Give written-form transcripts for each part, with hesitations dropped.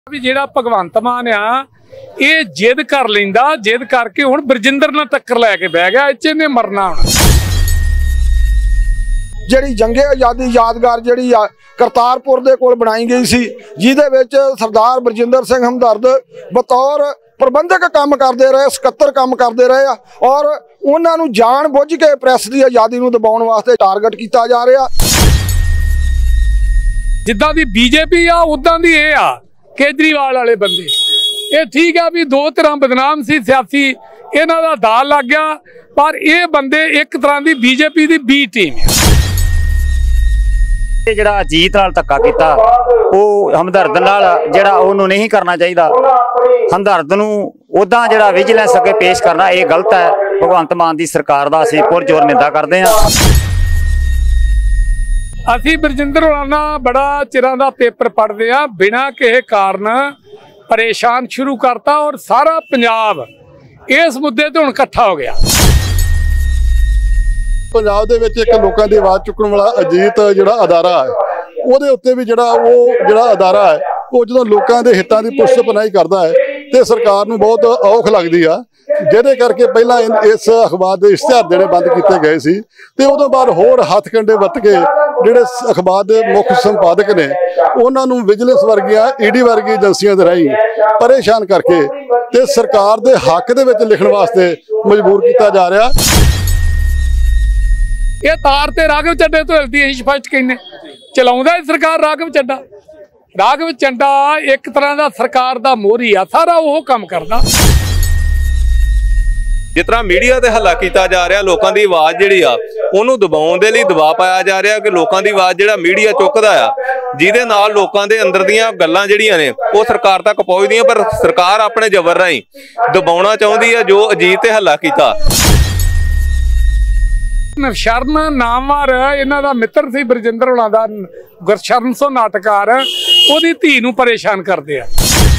भी जिहड़ा भगवंत मान आ ये जिद कर लैंदा, जिद करके हुण बरजिंदर नाल टक्कर लैके बह गया, इहने मरना हुण। जिहड़ी जंगे आज़ादी यादगार जिहड़ी करतारपुर दे कोल बनाई गई सी, जिहदे विच सरदार बरजिंदर सिंह हमदर्द बतौर प्रबंधक काम करते रहे, सकत्तर काम करते रहे और उन्होंने जान बुझ के प्रैस की आज़ादी नूं दबाउण वास्ते टारगेट किया जा रहा। जिद्दां दी बीजेपी आ उदां दी ये आ केजरीवाल वाले बंदे। ये ठीक है भी दो तरह बदनाम सी सियासी, इन्हां दा दाल लग गया, पर ये बंदे एक तरह की बीजेपी की बी टीम है। ਜਿਹੜਾ ਅਜੀਤ ਨਾਲ ਧੱਕਾ ਕੀਤਾ ਉਹ ਹਮਦਰਦ ਨਾਲ ਜਿਹੜਾ ਉਹਨੂੰ ਨਹੀਂ ਕਰਨਾ ਚਾਹੀਦਾ। ਹਮਦਰਦ ਨੂੰ ਉਦਾਂ ਜਿਹੜਾ ਵਿਜੀਲੈਂਸ ਅੱਗੇ ਪੇਸ਼ ਕਰਨਾ ਇਹ ਗਲਤ ਹੈ। ਭਗਵੰਤ ਮਾਨ ਦੀ ਸਰਕਾਰ ਦਾ ਅਸੀਂ ਪੁਰਜੋਰ ਨਿੰਦਾ ਕਰਦੇ ਹਾਂ। ਅਸੀਂ ਬਰਜਿੰਦਰ ਹੋਰਾਂ ਨਾਲ ਬੜਾ ਚਿਰਾਂ ਦਾ ਪੇਪਰ ਪੜ੍ਹਦੇ ਆ, ਬਿਨਾਂ ਕਿਸੇ ਕਾਰਨ ਪਰੇਸ਼ਾਨ ਸ਼ੁਰੂ ਕਰਤਾ ਔਰ ਸਾਰਾ ਪੰਜਾਬ ਇਸ ਮੁੱਦੇ ਤੇ ਹੁਣ ਇਕੱਠਾ ਹੋ ਗਿਆ। ਪੰਜਾਬ ਦੇ ਵਿੱਚ ਇੱਕ ਲੋਕਾਂ ਦੀ ਆਵਾਜ਼ ਚੁੱਕਣ ਵਾਲਾ ਅਜੀਤ ਜਿਹੜਾ ਅਦਾਰਾ ਹੈ, ਉਹਦੇ ਉੱਤੇ ਵੀ ਜਿਹੜਾ ਅਦਾਰਾ ਹੈ ਉਹ ਜਦੋਂ ਲੋਕਾਂ ਦੇ ਹਿੱਤਾਂ ਦੀ ਪੁਸ਼ਤ ਪਨਾਹੀ ਕਰਦਾ ਹੈ ਤੇ ਸਰਕਾਰ ਨੂੰ ਬਹੁਤ ਔਖ ਲੱਗਦੀ ਆ, ਜਿਹਦੇ ਕਰਕੇ ਪਹਿਲਾਂ ਇਸ ਅਖਬਾਰ ਦੇ ਇਸ਼ਤਿਹਾਰ ਜਿਹੜੇ ਬੰਦ ਕੀਤੇ ਗਏ ਸੀ ਤੇ ਉਦੋਂ ਬਾਅਦ ਹੋਰ ਹੱਥ ਕੰਡੇ ਵੱਟ ਕੇ ਜਿਹੜੇ ਅਖਬਾਰ ਦੇ ਮੁੱਖ ਸੰਪਾਦਕ ਨੇ ਉਹਨਾਂ ਨੂੰ ਵਿਜੀਲੈਂਸ ਵਰਗੀਆਂ ਈਡੀ ਵਰਗੀ ਏਜੰਸੀਆਂ ਦੇ ਰਾਹੀਂ ਪਰੇਸ਼ਾਨ ਕਰਕੇ ਤੇ ਸਰਕਾਰ ਦੇ ਹੱਕ ਦੇ ਵਿੱਚ ਲਿਖਣ ਵਾਸਤੇ ਮਜਬੂਰ ਕੀਤਾ ਜਾ ਰਿਹਾ। ये तार ते राघव चड्डे तो हिलदी, असीं स्पष्ट कहने चलाउंदा है सरकार राघव चड्डा। राघव चड्डा एक तरह का सरकार का मोहरी आ, सारा वो काम करदा। जिस तरह मीडिया ते हल्ला किया जा रहा, लोगों की आवाज़ जिहड़ी आ उहनूं दबाउण दे लई दबाव पाया जा रहा कि लोगों की आवाज़ जिहड़ा मीडिया चुकदा आ, जिहदे नाल लोगों के अंदर दीयां गल्लां जिहड़ियां ने वो सरकार तक पहुंचदियां, पर सरकार अपने जबर राहीं दबाउणा चाहुंदी है जो अजीत ते हल्ला कीता। नवशरण नामवार इन्हां दा मित्र सी बरजिंदर होणां दा, गुरशरण सो नाटकार ओहदी धी नूं परेशान करदे आ।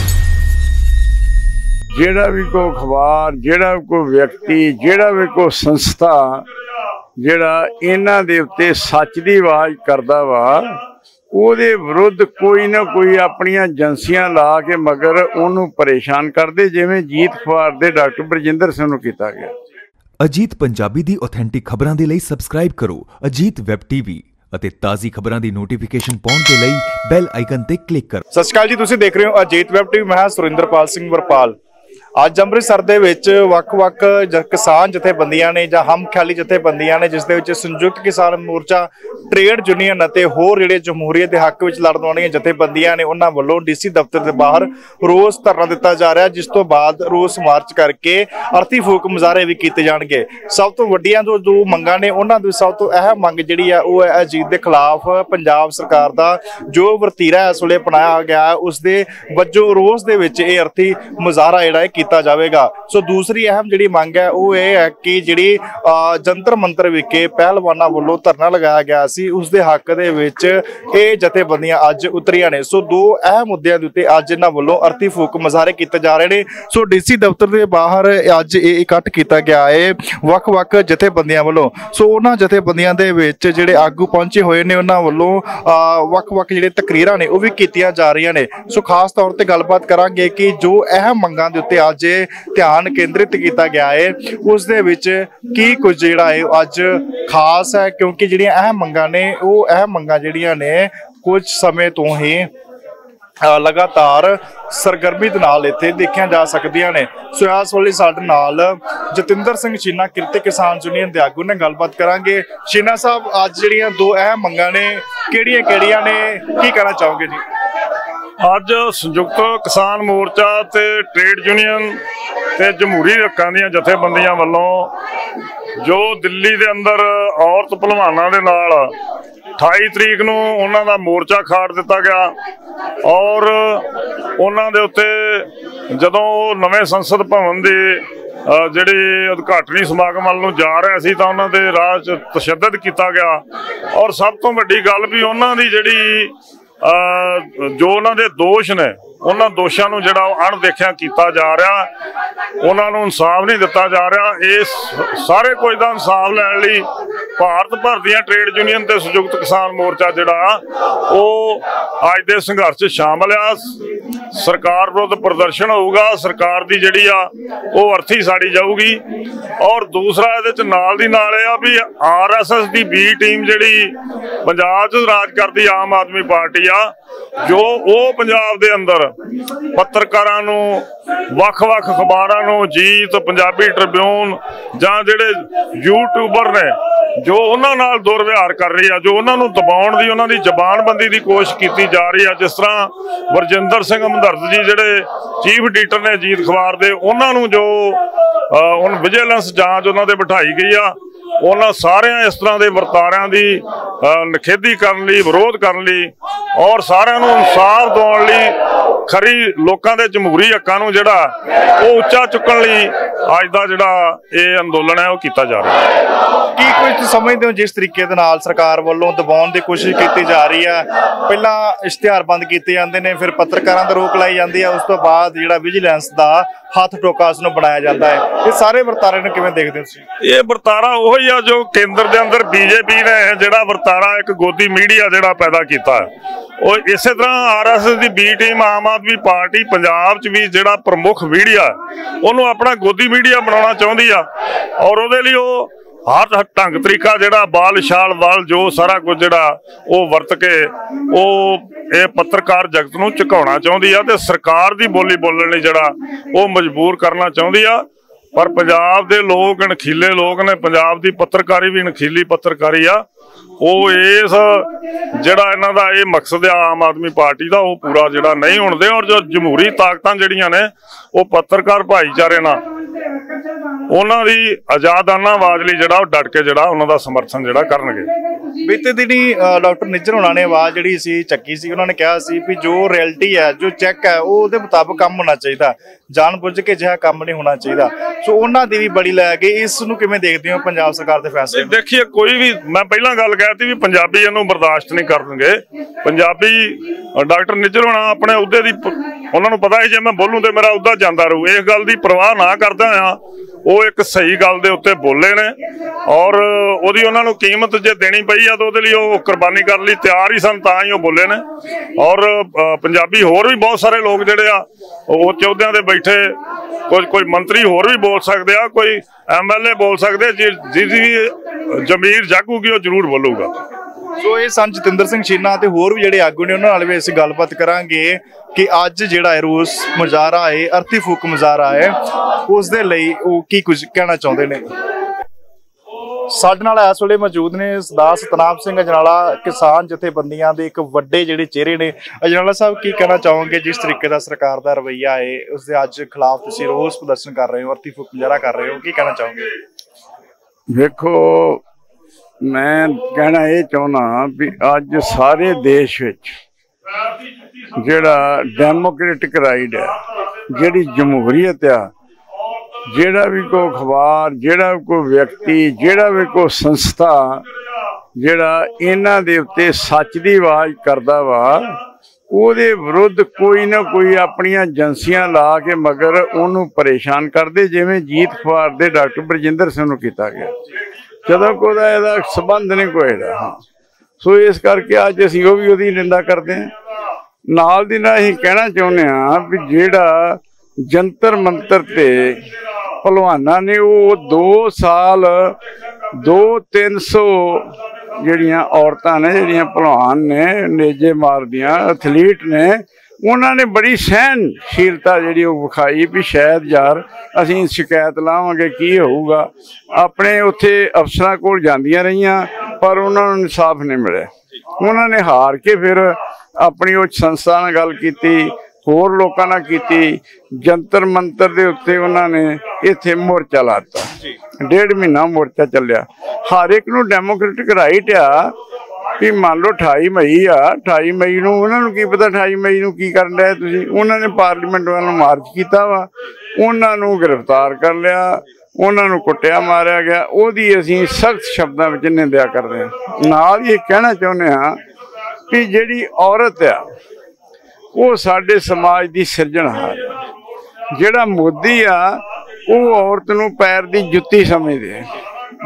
जिहड़ा भी कोई अखबार, जिहड़ा कोई व्यक्ति, जिहड़ा भी कोई संस्था जिहड़ा इन्हां दे उत्ते सच दी आवाज़ करदा वा, ਉਹਦੇ ਵਿਰੁੱਧ ਕੋਈ ਨਾ ਕੋਈ ਆਪਣੀਆਂ ਏਜੰਸੀਆਂ ਲਾ ਕੇ ਮਗਰ ਉਹਨੂੰ ਪਰੇਸ਼ਾਨ ਕਰਦੇ, ਜਿਵੇਂ ਜੀਤ ਅਖਬਾਰ ਦੇ ਡਾਕਟਰ ਬਰਜਿੰਦਰ ਸਿੰਘ ਨੂੰ ਕੀਤਾ ਗਿਆ। ਅਜੀਤ ਪੰਜਾਬੀ ਦੀ ਆਥੈਂਟਿਕ ਖਬਰਾਂ ਦੇ ਲਈ ਸਬਸਕ੍ਰਾਈਬ ਕਰੋ ਅਜੀਤ ਵੈਬ ਟੀਵੀ ਅਤੇ ਤਾਜ਼ੀ ਖਬਰਾਂ ਦੀ ਨੋਟੀਫਿਕੇਸ਼ਨ ਪਾਉਣ ਦੇ ਲਈ ਬੈਲ ਆਈਕਨ ਤੇ ਕਲਿੱਕ ਕਰੋ। ਸਤਿ ਸ਼੍ਰੀ ਅਕਾਲ ਜੀ, ਤੁਸੀਂ ਦੇਖ ਰਹੇ ਹੋ ਅਜੀਤ ਵੈਬ ਟੀਵੀ। ਮੈਂ ਸੁਰਿੰਦਰਪਾਲ ਸਿੰਘ ਵਰਪਾਲ। ਅੱਜ ਅੰਮ੍ਰਿਤਸਰ ਦੇ ਵਿੱਚ ਵੱਖ-ਵੱਖ ਕਿਸਾਨ ਜਥੇਬੰਦੀਆਂ ਨੇ ਜਾਂ ਹਮ ਖਿਆਲੀ ਜਥੇਬੰਦੀਆਂ ਨੇ, ਜਿਸ ਦੇ ਵਿੱਚ ਸੰਯੁਕਤ ਕਿਸਾਨ ਮੋਰਚਾ, ਟ੍ਰੇਡ ਯੂਨੀਅਨ ਅਤੇ ਹੋਰ ਜਿਹੜੇ ਜਮਹੂਰੀਅਤ ਦੇ ਹੱਕ ਵਿੱਚ ਲੜਨ ਵਾਲੀਆਂ ਜਥੇਬੰਦੀਆਂ ਨੇ, ਉਹਨਾਂ ਵੱਲੋਂ ਡੀਸੀ ਦਫ਼ਤਰ ਦੇ ਬਾਹਰ ਰੋਸ ਧਰਨਾ ਦਿੱਤਾ ਜਾ ਰਿਹਾ, ਜਿਸ ਤੋਂ ਬਾਅਦ ਰੋਸ ਮਾਰਚ ਕਰਕੇ ਅਰਥੀ ਫੂਕ ਮੁਜ਼ਾਹਰੇ ਵੀ ਕੀਤੇ ਜਾਣਗੇ। ਸਭ ਤੋਂ ਵੱਡੀਆਂ ਜੋ ਮੰਗਾਂ ਨੇ, ਉਹਨਾਂ ਦੀ ਸਭ ਤੋਂ ਅਹਿਮ ਮੰਗ ਜਿਹੜੀ ਆ ਉਹ ਹੈ ਅਜੀਤ ਦੇ ਖਿਲਾਫ ਪੰਜਾਬ ਸਰਕਾਰ ਦਾ ਜੋ ਵਰਤੀਰਾ ਇਸ ਵੇਲੇ ਅਪਣਾਇਆ ਗਿਆ, ਉਸ ਦੇ ਵਜੋਂ ਰੋਸ ਦੇ ਵਿੱਚ ਇਹ ਅਰਥੀ ਮੁਜ਼ਾਹਰਾ ਜਿਹੜਾ ਕੀਤਾ ਜਾਵੇਗਾ। ਸੋ ਦੂਸਰੀ ਅਹਿਮ ਜਿਹੜੀ ਮੰਗ ਹੈ ਉਹ ਇਹ ਹੈ ਕਿ ਜਿਹੜੀ ਜੰਤਰ ਮੰਤਰ ਵਿਖੇ ਪਹਿਲਵਾਨਾਂ ਵੱਲੋਂ ਧਰਨਾ ਲਗਾਇਆ ਗਿਆ ਸੀ, ਉਸ ਦੇ ਹੱਕ ਦੇ ਵਿੱਚ ਇਹ ਜਥੇਬੰਦੀਆਂ ਅੱਜ ਉਤਰੀਆਂ ਨੇ। ਸੋ ਦੋ ਅਹਿਮ ਮੁੱਦਿਆਂ ਦੇ ਉੱਤੇ ਅੱਜ ਇਹਨਾਂ ਵੱਲੋਂ ਅਰਥੀ ਫੂਕ ਮੁਜ਼ਾਹਰੇ ਕੀਤੇ ਜਾ ਰਹੇ ਨੇ। ਸੋ ਡੀਸੀ ਦਫ਼ਤਰ ਦੇ ਬਾਹਰ ਅੱਜ ਇਹ ਇਕੱਠ ਕੀਤਾ ਗਿਆ ਹੈ ਵੱਖ-ਵੱਖ ਜਥੇਬੰਦੀਆਂ ਵੱਲੋਂ। ਸੋ ਉਹਨਾਂ ਜਥੇਬੰਦੀਆਂ ਦੇ ਵਿੱਚ ਜਿਹੜੇ ਆਗੂ ਪਹੁੰਚੇ ਹੋਏ ਨੇ, ਉਹਨਾਂ ਵੱਲੋਂ ਵੱਖ-ਵੱਖ ਜਿਹੜੇ ਤਕਰੀਰਾਂ ਨੇ ਉਹ ਵੀ ਕੀਤੀਆਂ ਜਾ ਰਹੀਆਂ ਨੇ। ਸੋ ਖਾਸ ਤੌਰ ਤੇ ਗੱਲਬਾਤ ਕਰਾਂਗੇ ਕਿ ਜੋ ਅਹਿਮ ਮੰਗਾਂ ਦੇ ਉੱਤੇ ਅੱਜ ਧਿਆਨ ਕੇਂਦਰਿਤ ਕੀਤਾ ਗਿਆ ਹੈ, ਉਸ ਦੇ ਵਿੱਚ ਕੀ ਕੁਝ ਜਿਹੜਾ ਹੈ ਅੱਜ ਖਾਸ ਹੈ, ਕਿਉਂਕਿ ਜਿਹੜੀਆਂ ਅਹਿਮ ਮੰਗਾਂ ਨੇ ਉਹ ਅਹਿਮ ਮੰਗਾਂ ਜਿਹੜੀਆਂ ਨੇ ਕੁਝ ਸਮੇਂ ਤੋਂ ਹੀ ਲਗਾਤਾਰ ਸਰਗਰਮੀ ਦੇ ਨਾਲ ਇੱਥੇ ਦੇਖੀਆਂ ਜਾ ਸਕਦੀਆਂ ਨੇ। ਸੋ ਇਸ ਵੇਲੇ ਸਾਡੇ ਨਾਲ ਜਤਿੰਦਰ ਸਿੰਘ ਸ਼ੀਨਾ, ਕਿਰਤੀ ਕਿਸਾਨ ਯੂਨੀਅਨ ਦੇ ਆਗੂ ਨੇ, ਗੱਲਬਾਤ ਕਰਾਂਗੇ। ਸ਼ੀਨਾ ਸਾਹਿਬ, ਅੱਜ ਜਿਹੜੀਆਂ ਦੋ ਅਹਿਮ ਮੰਗਾਂ ਨੇ ਕਿਹੜੀਆਂ ਨੇ, ਕੀ ਕਹਿਣਾ ਚਾਹੋਗੇ ਜੀ? ਅੱਜ ਸੰਯੁਕਤ ਕਿਸਾਨ ਮੋਰਚਾ ਤੇ ਟ੍ਰੇਡ ਯੂਨੀਅਨ ਤੇ ਜਮਹੂਰੀ ਹੱਕਾਂ ਦੀਆਂ ਜਥੇਬੰਦੀਆਂ ਵੱਲੋਂ ਜੋ ਦਿੱਲੀ ਦੇ ਅੰਦਰ ਔਰਤ ਭਲਵਾਨਾਂ ਦੇ ਨਾਲ 28 ਤਰੀਕ ਨੂੰ ਉਹਨਾਂ ਦਾ ਮੋਰਚਾ ਖਾੜ ਦਿੱਤਾ ਗਿਆ ਔਰ ਉਹਨਾਂ ਦੇ ਉੱਤੇ ਜਦੋਂ ਨਵੇਂ ਸੰਸਦ ਭਵਨ ਦੇ ਜਿਹੜੇ ਉਦਘਾਟਨੀ ਸਮਾਗਮ ਵੱਲ ਨੂੰ ਜਾ ਰਹੇ ਸੀ ਤਾਂ ਉਹਨਾਂ ਦੇ ਰਾਹ 'ਚ ਤਸ਼ੱਦਦ ਕੀਤਾ ਗਿਆ। ਔਰ ਸਭ ਤੋਂ ਵੱਡੀ ਗੱਲ ਵੀ ਉਹਨਾਂ ਦੀ ਜਿਹੜੀ ਜੋ ਉਹਨਾਂ ਦੇ ਦੋਸ਼ ਨੇ, ਉਹਨਾਂ ਦੋਸ਼ਾਂ ਨੂੰ ਜਿਹੜਾ ਅਣਦੇਖਿਆ ਕੀਤਾ ਜਾ ਰਿਹਾ, ਉਹਨਾਂ ਨੂੰ ਇਨਸਾਫ ਨਹੀਂ ਦਿੱਤਾ ਜਾ ਰਿਹਾ। ਇਸ ਸਾਰੇ ਕੁਝ ਦਾ ਇਨਸਾਫ ਲੈਣ ਲਈ ਭਾਰਤ ਭਰ ਦੀਆਂ ਟ੍ਰੇਡ ਯੂਨੀਅਨ ਤੇ ਸੰਯੁਕਤ ਕਿਸਾਨ ਮੋਰਚਾ ਜਿਹੜਾ ਉਹ ਅੱਜ ਦੇ ਸੰਘਰਸ਼ 'ਚ ਸ਼ਾਮਲ ਆ। ਸਰਕਾਰ ਵਿਰੁੱਧ ਪ੍ਰਦਰਸ਼ਨ ਹੋਊਗਾ, ਸਰਕਾਰ ਦੀ ਜਿਹੜੀ ਆ ਉਹ ਅਰਥੀ ਸਾੜੀ ਜਾਊਗੀ। ਔਰ ਦੂਸਰਾ ਇਹਦੇ 'ਚ ਨਾਲ ਦੀ ਨਾਲ ਇਹ ਆ ਵੀ RSS ਦੀ B ਟੀਮ ਜਿਹੜੀ ਪੰਜਾਬ 'ਚ ਰਾਜ ਕਰਦੀ ਆਮ ਆਦਮੀ ਪਾਰਟੀ ਆ, ਜੋ ਉਹ ਪੰਜਾਬ ਦੇ ਅੰਦਰ ਪੱਤਰਕਾਰਾਂ ਨੂੰ, ਵੱਖ-ਵੱਖ ਅਖਬਾਰਾਂ ਨੂੰ, ਜੀਤ, ਪੰਜਾਬੀ ਟ੍ਰਿਬਿਊਨ ਜਾਂ ਜਿਹੜੇ ਯੂਟਿਊਬਰ ਨੇ ਜੋ ਉਹਨਾਂ ਨਾਲ ਦੁਰਵਿਹਾਰ ਕਰ ਰਹੀ ਆ, ਜੋ ਉਹਨਾਂ ਨੂੰ ਦਬਾਉਣ ਦੀ, ਉਹਨਾਂ ਦੀ ਜ਼ਬਾਨਬੰਦੀ ਦੀ ਕੋਸ਼ਿਸ਼ ਕੀਤੀ ਜਾ ਰਹੀ ਆ। ਜਿਸ ਤਰ੍ਹਾਂ ਵਰਜਿੰਦਰ ਸਿੰਘ ਹਮਦਰਦ ਜੀ ਜਿਹੜੇ ਚੀਫ ਐਡੀਟਰ ਨੇ ਅਜੀਤ ਅਖਬਾਰ ਦੇ, ਉਹਨਾਂ ਨੂੰ ਜੋ ਹੁਣ ਵਿਜੀਲੈਂਸ ਜਾਂਚ ਉਹਨਾਂ ਦੇ ਬਿਠਾਈ ਗਈ ਆ, ਉਹਨਾਂ ਸਾਰਿਆਂ ਇਸ ਤਰ੍ਹਾਂ ਦੇ ਵਰਤਾਰਿਆਂ ਦੀ ਨਿਖੇਧੀ ਕਰਨ ਲਈ, ਵਿਰੋਧ ਕਰਨ ਲਈ ਔਰ ਸਾਰਿਆਂ ਨੂੰ ਇਨਸਾਫ ਦਿਵਾਉਣ ਲਈ, ਖਰੀ ਲੋਕਾਂ ਦੇ ਜਮਹੂਰੀ ਹੱਕਾਂ ਨੂੰ ਜਿਹੜਾ ਉਹ ਉੱਚਾ ਚੁੱਕਣ ਲਈ ਅੱਜ ਦਾ ਜਿਹੜਾ ਇਹ ਅੰਦੋਲਨ ਹੈ ਉਹ ਕੀਤਾ ਜਾ ਰਿਹਾ ਹੈ। ਕੀ ਕੁਝ ਸਮਝਦੇ ਹੋ ਜਿਸ ਤਰੀਕੇ ਦੇ ਨਾਲ ਸਰਕਾਰ ਵੱਲੋਂ ਦਬਾਉਣ ਦੀ ਕੋਸ਼ਿਸ਼ ਕੀਤੀ ਜਾ ਰਹੀ ਹੈ? ਪਹਿਲਾਂ ਇਸ਼ਤਿਹਾਰ ਬੰਦ ਕੀਤੇ ਜਾਂਦੇ ਨੇ, ਫਿਰ ਪੱਤਰਕਾਰਾਂ ਤੇ ਰੋਕ ਲਾਈ ਜਾਂਦੀ ਹੈ, ਉਸ ਤੋਂ ਬਾਅਦ ਜਿਹੜਾ ਵਿਜੀਲੈਂਸ ਦਾ ਹੱਥ ਟੋਕਾ ਉਸ ਨੂੰ ਬਣਾਇਆ ਜਾਂਦਾ ਹੈ। ਇਹ ਸਾਰੇ ਵਰਤਾਰੇ ਨੂੰ ਕਿਵੇਂ ਦੇਖਦੇ ਹੋ ਤੁਸੀਂ? ਇਹ ਵਰਤਾਰਾ ਉਹੀ ਆ ਜੋ ਕੇਂਦਰ ਦੇ ਅੰਦਰ BJP ਨੇ ਜਿਹੜਾ ਵਰਤਾਰਾ ਇੱਕ ਗੋਦੀ ਮੀਡੀਆ ਜਿਹੜਾ ਪੈਦਾ ਕੀਤਾ ਹੈ, ਉਹ ਇਸੇ ਤਰ੍ਹਾਂ RSS ਦੀ B team Aam Aadmi party Punjab 'ਚ ਵੀ ਜਿਹੜਾ ਪ੍ਰਮੁੱਖ ਮੀਡੀਆ ਉਹਨੂੰ ਆਪਣਾ ਗੋਦੀ ਮੀਡੀਆ ਬਣਾਉਣਾ ਚਾਹੁੰਦੀ ਆ। ਔਰ ਉਹਦੇ ਲਈ ਉਹ ਹਰ ਢੰਗ ਤਰੀਕਾ ਜਿਹੜਾ ਬਾਲ ਛਾਲ ਵਾਲ ਜੋ ਸਾਰਾ ਕੁਝ ਜਿਹੜਾ ਉਹ ਵਰਤ ਕੇ ਉਹ ਇਹ ਪੱਤਰਕਾਰ ਜਗਤ ਨੂੰ ਝੁਕਾਉਣਾ ਚਾਹੁੰਦੀ ਆ ਤੇ ਸਰਕਾਰ ਦੀ ਬੋਲੀ ਬੋਲਣ ਲਈ ਜਿਹੜਾ ਉਹ ਮਜਬੂਰ ਕਰਨਾ ਚਾਹੁੰਦੀ ਆ। ਪਰ ਪੰਜਾਬ ਦੇ ਲੋਕ ਨਖੀਲੇ ਲੋਕ ਨੇ, ਪੰਜਾਬ ਦੀ ਪੱਤਰਕਾਰੀ ਵੀ ਨਖੀਲੀ ਪੱਤਰਕਾਰੀ ਆ। ਉਹ ਇਸ ਜਿਹੜਾ ਇਹਨਾਂ ਦਾ ਇਹ ਮਕਸਦ ਆ ਆਮ ਆਦਮੀ ਪਾਰਟੀ ਦਾ, ਉਹ ਪੂਰਾ ਜਿਹੜਾ ਨਹੀਂ ਹੋਣ ਦੇ। ਔਰ ਜੋ ਜਮਹੂਰੀ ਤਾਕਤਾਂ ਜਿਹੜੀਆਂ ਨੇ ਉਹ ਪੱਤਰਕਾਰ ਭਾਈਚਾਰੇ ਨਾਲ ਉਹਨਾਂ ਦੀ ਆਜ਼ਾਦਾਨਾ ਆਵਾਜ਼ ਲਈ ਜਿਹੜਾ ਉਹ ਡਟ ਕੇ ਜਿਹੜਾ ਉਹਨਾਂ ਦਾ ਸਮਰਥਨ ਜਿਹੜਾ ਕਰਨਗੇ। ਬੀਤੇ ਦਿਨੀ ਡਾਕਟਰ ਨਿੱਜਰ ਹੋਣਾ ਨੇ ਆਵਾਜ਼ ਜਿਹੜੀ ਸੀ ਚੱਕੀ ਸੀ, ਉਹਨਾਂ ਨੇ ਕਿਹਾ ਸੀ ਵੀ ਜੋ ਰਿਐਲਿਟੀ ਹੈ, ਜੋ ਚੈੱਕ ਹੈ, ਉਹ ਉਹਦੇ ਮੁਤਾਬਕ ਕੰਮ ਹੋਣਾ ਚਾਹੀਦਾ, ਜਾਣ ਬੁੱਝ ਕੇ ਅਜਿਹਾ ਕੰਮ ਨਹੀਂ ਹੋਣਾ ਚਾਹੀਦਾ। ਸੋ ਉਹਨਾਂ ਦੀ ਵੀ ਬੜੀ ਲੈ ਕੇ ਇਸ ਨੂੰ ਕਿਵੇਂ ਦੇਖਦੇ ਹੋ ਪੰਜਾਬ ਸਰਕਾਰ ਦੇ ਫੈਸਲੇ? ਦੇਖੀਏ, ਕੋਈ ਵੀ, ਮੈਂ ਪਹਿਲਾਂ ਗੱਲ ਕਹਿਤੀ ਵੀ ਪੰਜਾਬੀ ਇਹਨੂੰ ਬਰਦਾਸ਼ਤ ਨਹੀਂ ਕਰਨਗੇ। ਪੰਜਾਬੀ ਡਾਕਟਰ ਨਿੱਜਰ ਹੋਣਾ ਆਪਣੇ ਅਹੁਦੇ ਦੀ, ਉਹਨਾਂ ਨੂੰ ਪਤਾ ਹੈ ਜੇ ਮੈਂ ਬੋਲੂੰ ਤੇ ਮੇਰਾ ਅਹੁਦਾ ਜਾਂਦਾ ਰਹੂ। ਇਸ ਗੱਲ ਦੀ ਪਰਵਾਹ ਨਾ ਕਰਦਾ ਆ ਉਹ ਇੱਕ ਸਹੀ ਗੱਲ ਦੇ ਉੱਤੇ ਬੋਲੇ ਨੇ ਔਰ ਉਹਦੀ ਉਹਨਾਂ ਨੂੰ ਕੀਮਤ ਜੇ ਦੇਣੀ ਪਈ ਆ ਤਾਂ ਉਹਦੇ ਲਈ ਉਹ ਕੁਰਬਾਨੀ ਕਰਨ ਲਈ ਤਿਆਰ ਹੀ ਸਨ, ਤਾਂ ਹੀ ਉਹ ਬੋਲੇ ਨੇ। ਔਰ ਪੰਜਾਬੀ ਹੋਰ ਵੀ ਬਹੁਤ ਸਾਰੇ ਲੋਕ ਜਿਹੜੇ ਆ ਉਹ ਚੌਧਿਆਂ ਦੇ ਬੈਠੇ, ਕੋਈ ਮੰਤਰੀ ਹੋਰ ਵੀ ਬੋਲ ਸਕਦੇ ਆ, ਕੋਈ MLA ਬੋਲ ਸਕਦੇ, ਜਿਹਦੀ ਵੀ ਜ਼ਮੀਰ ਜਾਗੂਗੀ ਉਹ ਜ਼ਰੂਰ ਬੋਲੂਗਾ। ਸੋ ਇਹ ਸਨ ਜਤਿੰਦਰ ਸਿੰਘ ਸ਼ੀਨਾ ਤੇ ਹੋਰ ਵੀ ਜਿਹੜੇ ਆਗੂ ਨੇ, ਉਹਨਾਂ ਨਾਲ ਵੀ ਅਸੀਂ ਗੱਲਬਾਤ ਕਰਾਂਗੇ ਕਿ ਅੱਜ ਜਿਹੜਾ ਰੋਸ ਮੁਜ਼ਾਹਰਾ ਹੈ, ਅਰਥੀ ਫੂਕ ਮੁਜ਼ਾਹਰਾ ਹੈ, ਉਸ ਦੇ ਲਈ ਉਹ ਕੀ ਕੁਝ ਕਹਿਣਾ ਚਾਹੁੰਦੇ ਨੇ। ਸਾਡੇ ਨਾਲ ਇਸ ਵੇਲੇ ਮੌਜੂਦ ਨੇ ਸਰਦਾਰ ਸਤਨਾਮ ਸਿੰਘ ਅਜਨਾਲਾ, ਕਿਸਾਨ ਜਥੇਬੰਦੀਆਂ ਦੇ ਇੱਕ ਵੱਡੇ ਜਿਹੜੇ ਚਿਹਰੇ ਨੇ। ਅਜਨਾਲਾ ਸਾਹਿਬ, ਕੀ ਕਹਿਣਾ ਚਾਹੋਗੇ ਜਿਸ ਤਰੀਕੇ ਦਾ ਸਰਕਾਰ ਦਾ ਰਵੱਈਆ ਹੈ, ਉਸ ਦੇ ਅੱਜ ਖਿਲਾਫ ਤੁਸੀਂ ਰੋਸ ਪ੍ਰਦਰਸ਼ਨ ਕਰ ਰਹੇ ਹੋ, ਅਰਥੀ ਫੂਕ ਮੁਜ਼ਾਹਰਾ ਕਰ ਰਹੇ ਹੋ, ਕੀ ਕਹਿਣਾ ਚਾਹੋਗੇ? ਵੇਖੋ, ਮੈਂ ਕਹਿਣਾ ਇਹ ਚਾਹੁੰਦਾ ਵੀ ਅੱਜ ਸਾਰੇ ਦੇਸ਼ ਵਿੱਚ ਜਿਹੜਾ ਡੈਮੋਕ੍ਰੈਟਿਕ ਰਾਈਟ ਹੈ, ਜਿਹੜੀ ਜਮਹੂਰੀਅਤ ਆ, ਜਿਹੜਾ ਵੀ ਕੋਈ ਅਖਬਾਰ, ਜਿਹੜਾ ਵੀ ਕੋਈ ਵਿਅਕਤੀ, ਜਿਹੜਾ ਵੀ ਕੋਈ ਸੰਸਥਾ ਜਿਹੜਾ ਇਹਨਾਂ ਦੇ ਉੱਤੇ ਸੱਚ ਦੀ ਆਵਾਜ਼ ਕਰਦਾ ਵਾ, ਉਹਦੇ ਵਿਰੁੱਧ ਕੋਈ ਨਾ ਕੋਈ ਆਪਣੀਆਂ ਏਜੰਸੀਆਂ ਲਾ ਕੇ ਮਗਰ ਉਹਨੂੰ ਪਰੇਸ਼ਾਨ ਕਰਦੇ, ਜਿਵੇਂ ਜੀਤ ਅਖਬਾਰ ਦੇ ਡਾਕਟਰ ਬਰਜਿੰਦਰ ਸਿੰਘ ਨੂੰ ਕੀਤਾ ਗਿਆ, ਜਦੋਂ ਕੋਈ ਇਹਦਾ ਸੰਬੰਧ ਨਹੀਂ ਕੋਈ ਦਾ। ਹਾਂ, ਸੋ ਇਸ ਕਰਕੇ ਅੱਜ ਅਸੀਂ ਉਹ ਵੀ ਉਹਦੀ ਨਿੰਦਾ ਕਰਦੇ ਹਾਂ। ਨਾਲ ਦੀ ਨਾਲ ਅਸੀਂ ਕਹਿਣਾ ਚਾਹੁੰਦੇ ਹਾਂ ਵੀ ਜਿਹੜਾ ਜੰਤਰ ਮੰਤਰ ਤੇ ਭਲਵਾਨਾਂ ਨੇ ਉਹ 2 ਸਾਲ 200-300 ਜਿਹੜੀਆਂ ਔਰਤਾਂ ਨੇ, ਜਿਹੜੀਆਂ ਭਲਵਾਨ ਨੇ, ਨੇਜੇ ਮਾਰਦੀਆਂ ਐਥਲੀਟ ਨੇ, ਉਹਨਾਂ ਨੇ ਬੜੀ ਸਹਿਨਸ਼ੀਲਤਾ ਜਿਹੜੀ ਉਹ ਵਿਖਾਈ ਵੀ ਸ਼ਾਇਦ ਯਾਰ ਅਸੀਂ ਸ਼ਿਕਾਇਤ ਲਾਵਾਂਗੇ ਕੀ ਹੋਊਗਾ। ਆਪਣੇ ਉੱਥੇ ਅਫਸਰਾਂ ਕੋਲ ਜਾਂਦੀਆਂ ਰਹੀਆਂ ਪਰ ਉਹਨਾਂ ਨੂੰ ਇਨਸਾਫ ਨਹੀਂ ਮਿਲਿਆ। ਉਹਨਾਂ ਨੇ ਹਾਰ ਕੇ ਫਿਰ ਆਪਣੀ ਉਹ ਸੰਸਥਾ ਨਾਲ ਗੱਲ ਕੀਤੀ, ਹੋਰ ਲੋਕਾਂ ਨਾਲ ਕੀਤੀ, ਜੰਤਰ ਮੰਤਰ ਦੇ ਉੱਤੇ ਉਹਨਾਂ ਨੇ ਇੱਥੇ ਮੋਰਚਾ ਲਾਤਾ। 1.5 ਮਹੀਨਾ ਮੋਰਚਾ ਚੱਲਿਆ। ਹਰ ਇੱਕ ਨੂੰ ਡੈਮੋਕ੍ਰੈਟਿਕ ਰਾਈਟ ਆ ਵੀ ਮੰਨ ਲਓ 28 ਮਈ ਆ, 28 ਮਈ ਨੂੰ ਉਹਨਾਂ ਨੂੰ ਕੀ ਪਤਾ 28 ਮਈ ਨੂੰ ਕੀ ਕਰਨ ਡਿਆ ਤੁਸੀਂ। ਉਹਨਾਂ ਨੇ ਪਾਰਲੀਮੈਂਟ ਵੱਲ ਨੂੰ ਮਾਰਚ ਕੀਤਾ ਵਾ, ਉਹਨਾਂ ਨੂੰ ਗ੍ਰਿਫਤਾਰ ਕਰ ਲਿਆ, ਉਹਨਾਂ ਨੂੰ ਕੁੱਟਿਆ ਮਾਰਿਆ ਗਿਆ। ਉਹਦੀ ਅਸੀਂ ਸਖਤ ਸ਼ਬਦਾਂ ਵਿੱਚ ਨਿੰਦਿਆ ਕਰਦੇ ਹਾਂ। ਨਾਲ ਹੀ ਇਹ ਕਹਿਣਾ ਚਾਹੁੰਦੇ ਹਾਂ ਵੀ ਜਿਹੜੀ ਔਰਤ ਆ ਉਹ ਸਾਡੇ ਸਮਾਜ ਦੀ ਸਿਰਜਣਹਾਰ। ਜਿਹੜਾ ਮੋਦੀ ਆ ਉਹ ਔਰਤ ਨੂੰ ਪੈਰ ਦੀ ਜੁੱਤੀ ਸਮਝਦੇ।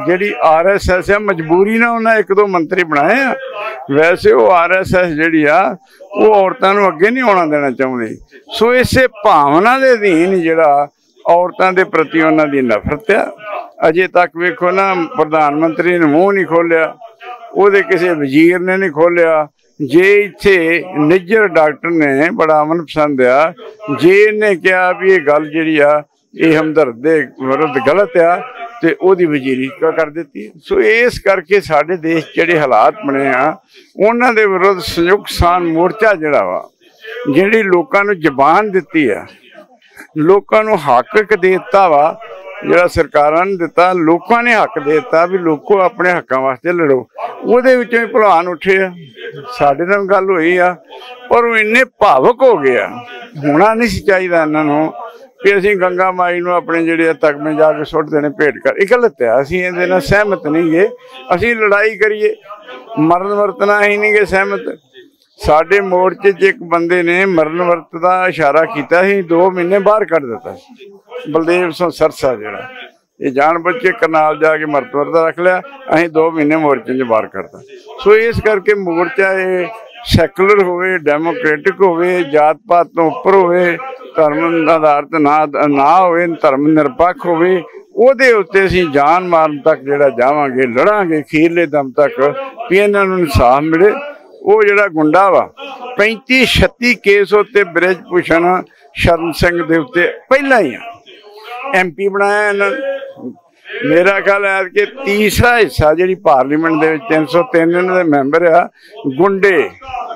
ਜਿਹੜੀ RSS ਆ ਮਜਬੂਰੀ ਨਾਲ ਉਹਨਾਂ ਇੱਕ ਦੋ ਮੰਤਰੀ ਬਣਾਏ ਆ। ਵੈਸੇ ਉਹ RSS ਜਿਹੜੀ ਆ ਉਹ ਔਰਤਾਂ ਨੂੰ ਅੱਗੇ ਨਹੀਂ ਆਉਣਾ ਦੇਣਾ ਚਾਹੁੰਦੀ। ਸੋ ਇਸੇ ਭਾਵਨਾ ਦੇ ਅਧੀਨ ਜਿਹੜਾ ਔਰਤਾਂ ਦੇ ਪ੍ਰਤੀ ਉਹਨਾਂ ਦੀ ਨਫ਼ਰਤ ਆ। ਅਜੇ ਤੱਕ ਵੇਖੋ ਨਾ, ਪ੍ਰਧਾਨ ਮੰਤਰੀ ਨੇ ਮੂੰਹ ਨਹੀਂ ਖੋਲਿਆ, ਉਹਦੇ ਕਿਸੇ ਵਜ਼ੀਰ ਨੇ ਨਹੀਂ ਖੋਲਿਆ। ਜੇ ਇੱਥੇ ਨਿੱਜਰ ਡਾਕਟਰ ਨੇ ਬੜਾ ਅਮਨ ਪਸੰਦ ਆ, ਜੇ ਇਹਨੇ ਕਿਹਾ ਵੀ ਇਹ ਗੱਲ ਜਿਹੜੀ ਆ ਇਹ ਹਮਦਰਦ ਦੇ ਵਿਰੁੱਧ ਗਲਤ ਆ ਤੇ ਉਹਦੀ ਵਜ਼ੀਰੀ ਕਰ ਦਿੱਤੀ। ਸੋ ਇਸ ਕਰਕੇ ਸਾਡੇ ਦੇਸ਼ ਜਿਹੜੇ ਹਾਲਾਤ ਬਣੇ ਆ ਉਹਨਾਂ ਦੇ ਵਿਰੁੱਧ ਸੰਯੁਕਤ ਕਿਸਾਨ ਮੋਰਚਾ ਜਿਹੜਾ ਵਾ, ਜਿਹੜੀ ਲੋਕਾਂ ਨੂੰ ਜ਼ਬਾਨ ਦਿੱਤੀ ਆ, ਲੋਕਾਂ ਨੂੰ ਹੱਕ ਇੱਕ ਦੇ ਦਿੱਤਾ ਵਾ, ਜਿਹੜਾ ਸਰਕਾਰਾਂ ਨੇ ਦਿੱਤਾ, ਲੋਕਾਂ ਨੇ ਹੱਕ ਦੇ ਦਿੱਤਾ ਵੀ ਲੋਕੋ ਆਪਣੇ ਹੱਕਾਂ ਵਾਸਤੇ ਲੜੋ। ਉਹਦੇ ਵਿੱਚੋਂ ਹੀ ਭਲਵਾਨ ਉੱਠੇ ਆ। ਸਾਡੇ ਨਾਲ ਗੱਲ ਹੋਈ ਆ ਪਰ ਉਹ ਇੰਨੇ ਭਾਵੁਕ ਹੋ ਗਏ ਆ। ਹੋਣਾ ਨਹੀਂ ਸੀ ਚਾਹੀਦਾ ਇਹਨਾਂ ਨੂੰ ਵੀ ਅਸੀਂ ਗੰਗਾ ਮਾਈ ਨੂੰ ਆਪਣੇ ਜਿਹੜੇ ਤਗਮੇ ਜਾ ਕੇ ਸੁੱਟ ਦੇਣੇ ਭੇਟ ਕਰ। ਇਹ ਗਲਤ ਹੈ, ਅਸੀਂ ਇਹਦੇ ਨਾਲ ਸਹਿਮਤ ਨਹੀਂ ਗੇ। ਅਸੀਂ ਲੜਾਈ ਕਰੀਏ, ਮਰਨ ਵਰਤਣਾ ਹੀ ਨਹੀਂ ਗੇ ਸਹਿਮਤ। ਸਾਡੇ ਮੋਰਚੇ 'ਚ ਇੱਕ ਬੰਦੇ ਨੇ ਮਰਨ ਵਰਤ ਦਾ ਇਸ਼ਾਰਾ ਕੀਤਾ ਸੀ, 2 ਮਹੀਨੇ ਬਾਹਰ ਕੱਢ ਦਿੱਤਾ ਸੀ। ਬਲਦੇਵ ਸਿੰਘ ਸਰਸਾ ਜਿਹੜਾ ਇਹ ਜਾਣ ਬੁੱਝ ਕੇ ਕਰਨਾਲ ਜਾ ਕੇ ਮਰਨ ਵਰਤ ਰੱਖ ਲਿਆ, ਅਸੀਂ 2 ਮਹੀਨੇ ਮੋਰਚੇ 'ਚ ਬਾਹਰ ਕੱਢਤਾ। ਸੋ ਇਸ ਕਰਕੇ ਮੋਰਚਾ ਇਹ ਸੈਕੂਲਰ ਹੋਵੇ, ਡੈਮੋਕ੍ਰੈਟਿਕ ਹੋਵੇ, ਜਾਤ ਪਾਤ ਤੋਂ ਉੱਪਰ ਹੋਵੇ, ਧਰਮ ਆਧਾਰਿਤ ਨਾ ਹੋਵੇ, ਧਰਮ ਨਿਰਪੱਖ ਹੋਵੇ। ਉਹਦੇ ਉੱਤੇ ਅਸੀਂ ਜਾਨ ਮਾਰਨ ਤੱਕ ਜਿਹੜਾ ਜਾਵਾਂਗੇ, ਲੜਾਂਗੇ ਅਖੀਰਲੇ ਦਮ ਤੱਕ ਵੀ ਇਹਨਾਂ ਨੂੰ ਇਨਸਾਫ ਮਿਲੇ। ਉਹ ਜਿਹੜਾ ਗੁੰਡਾ ਵਾ 35-36 ਕੇਸ ਉੱਤੇ ਬ੍ਰਿਜ ਭੂਸ਼ਣ ਸ਼ਰਨ ਸਿੰਘ ਦੇ ਉੱਤੇ ਪਹਿਲਾਂ ਹੀ MP ਬਣਾਇਆ ਇਹਨਾਂ ਨੇ। ਮੇਰਾ ਖਿਆਲ ਹੈ ਕਿ ਤੀਸਰਾ ਹਿੱਸਾ ਜਿਹੜੀ ਪਾਰਲੀਮੈਂਟ ਦੇ ਵਿੱਚ 303 ਇਹਨਾਂ ਦੇ ਮੈਂਬਰ ਆ, ਗੁੰਡੇ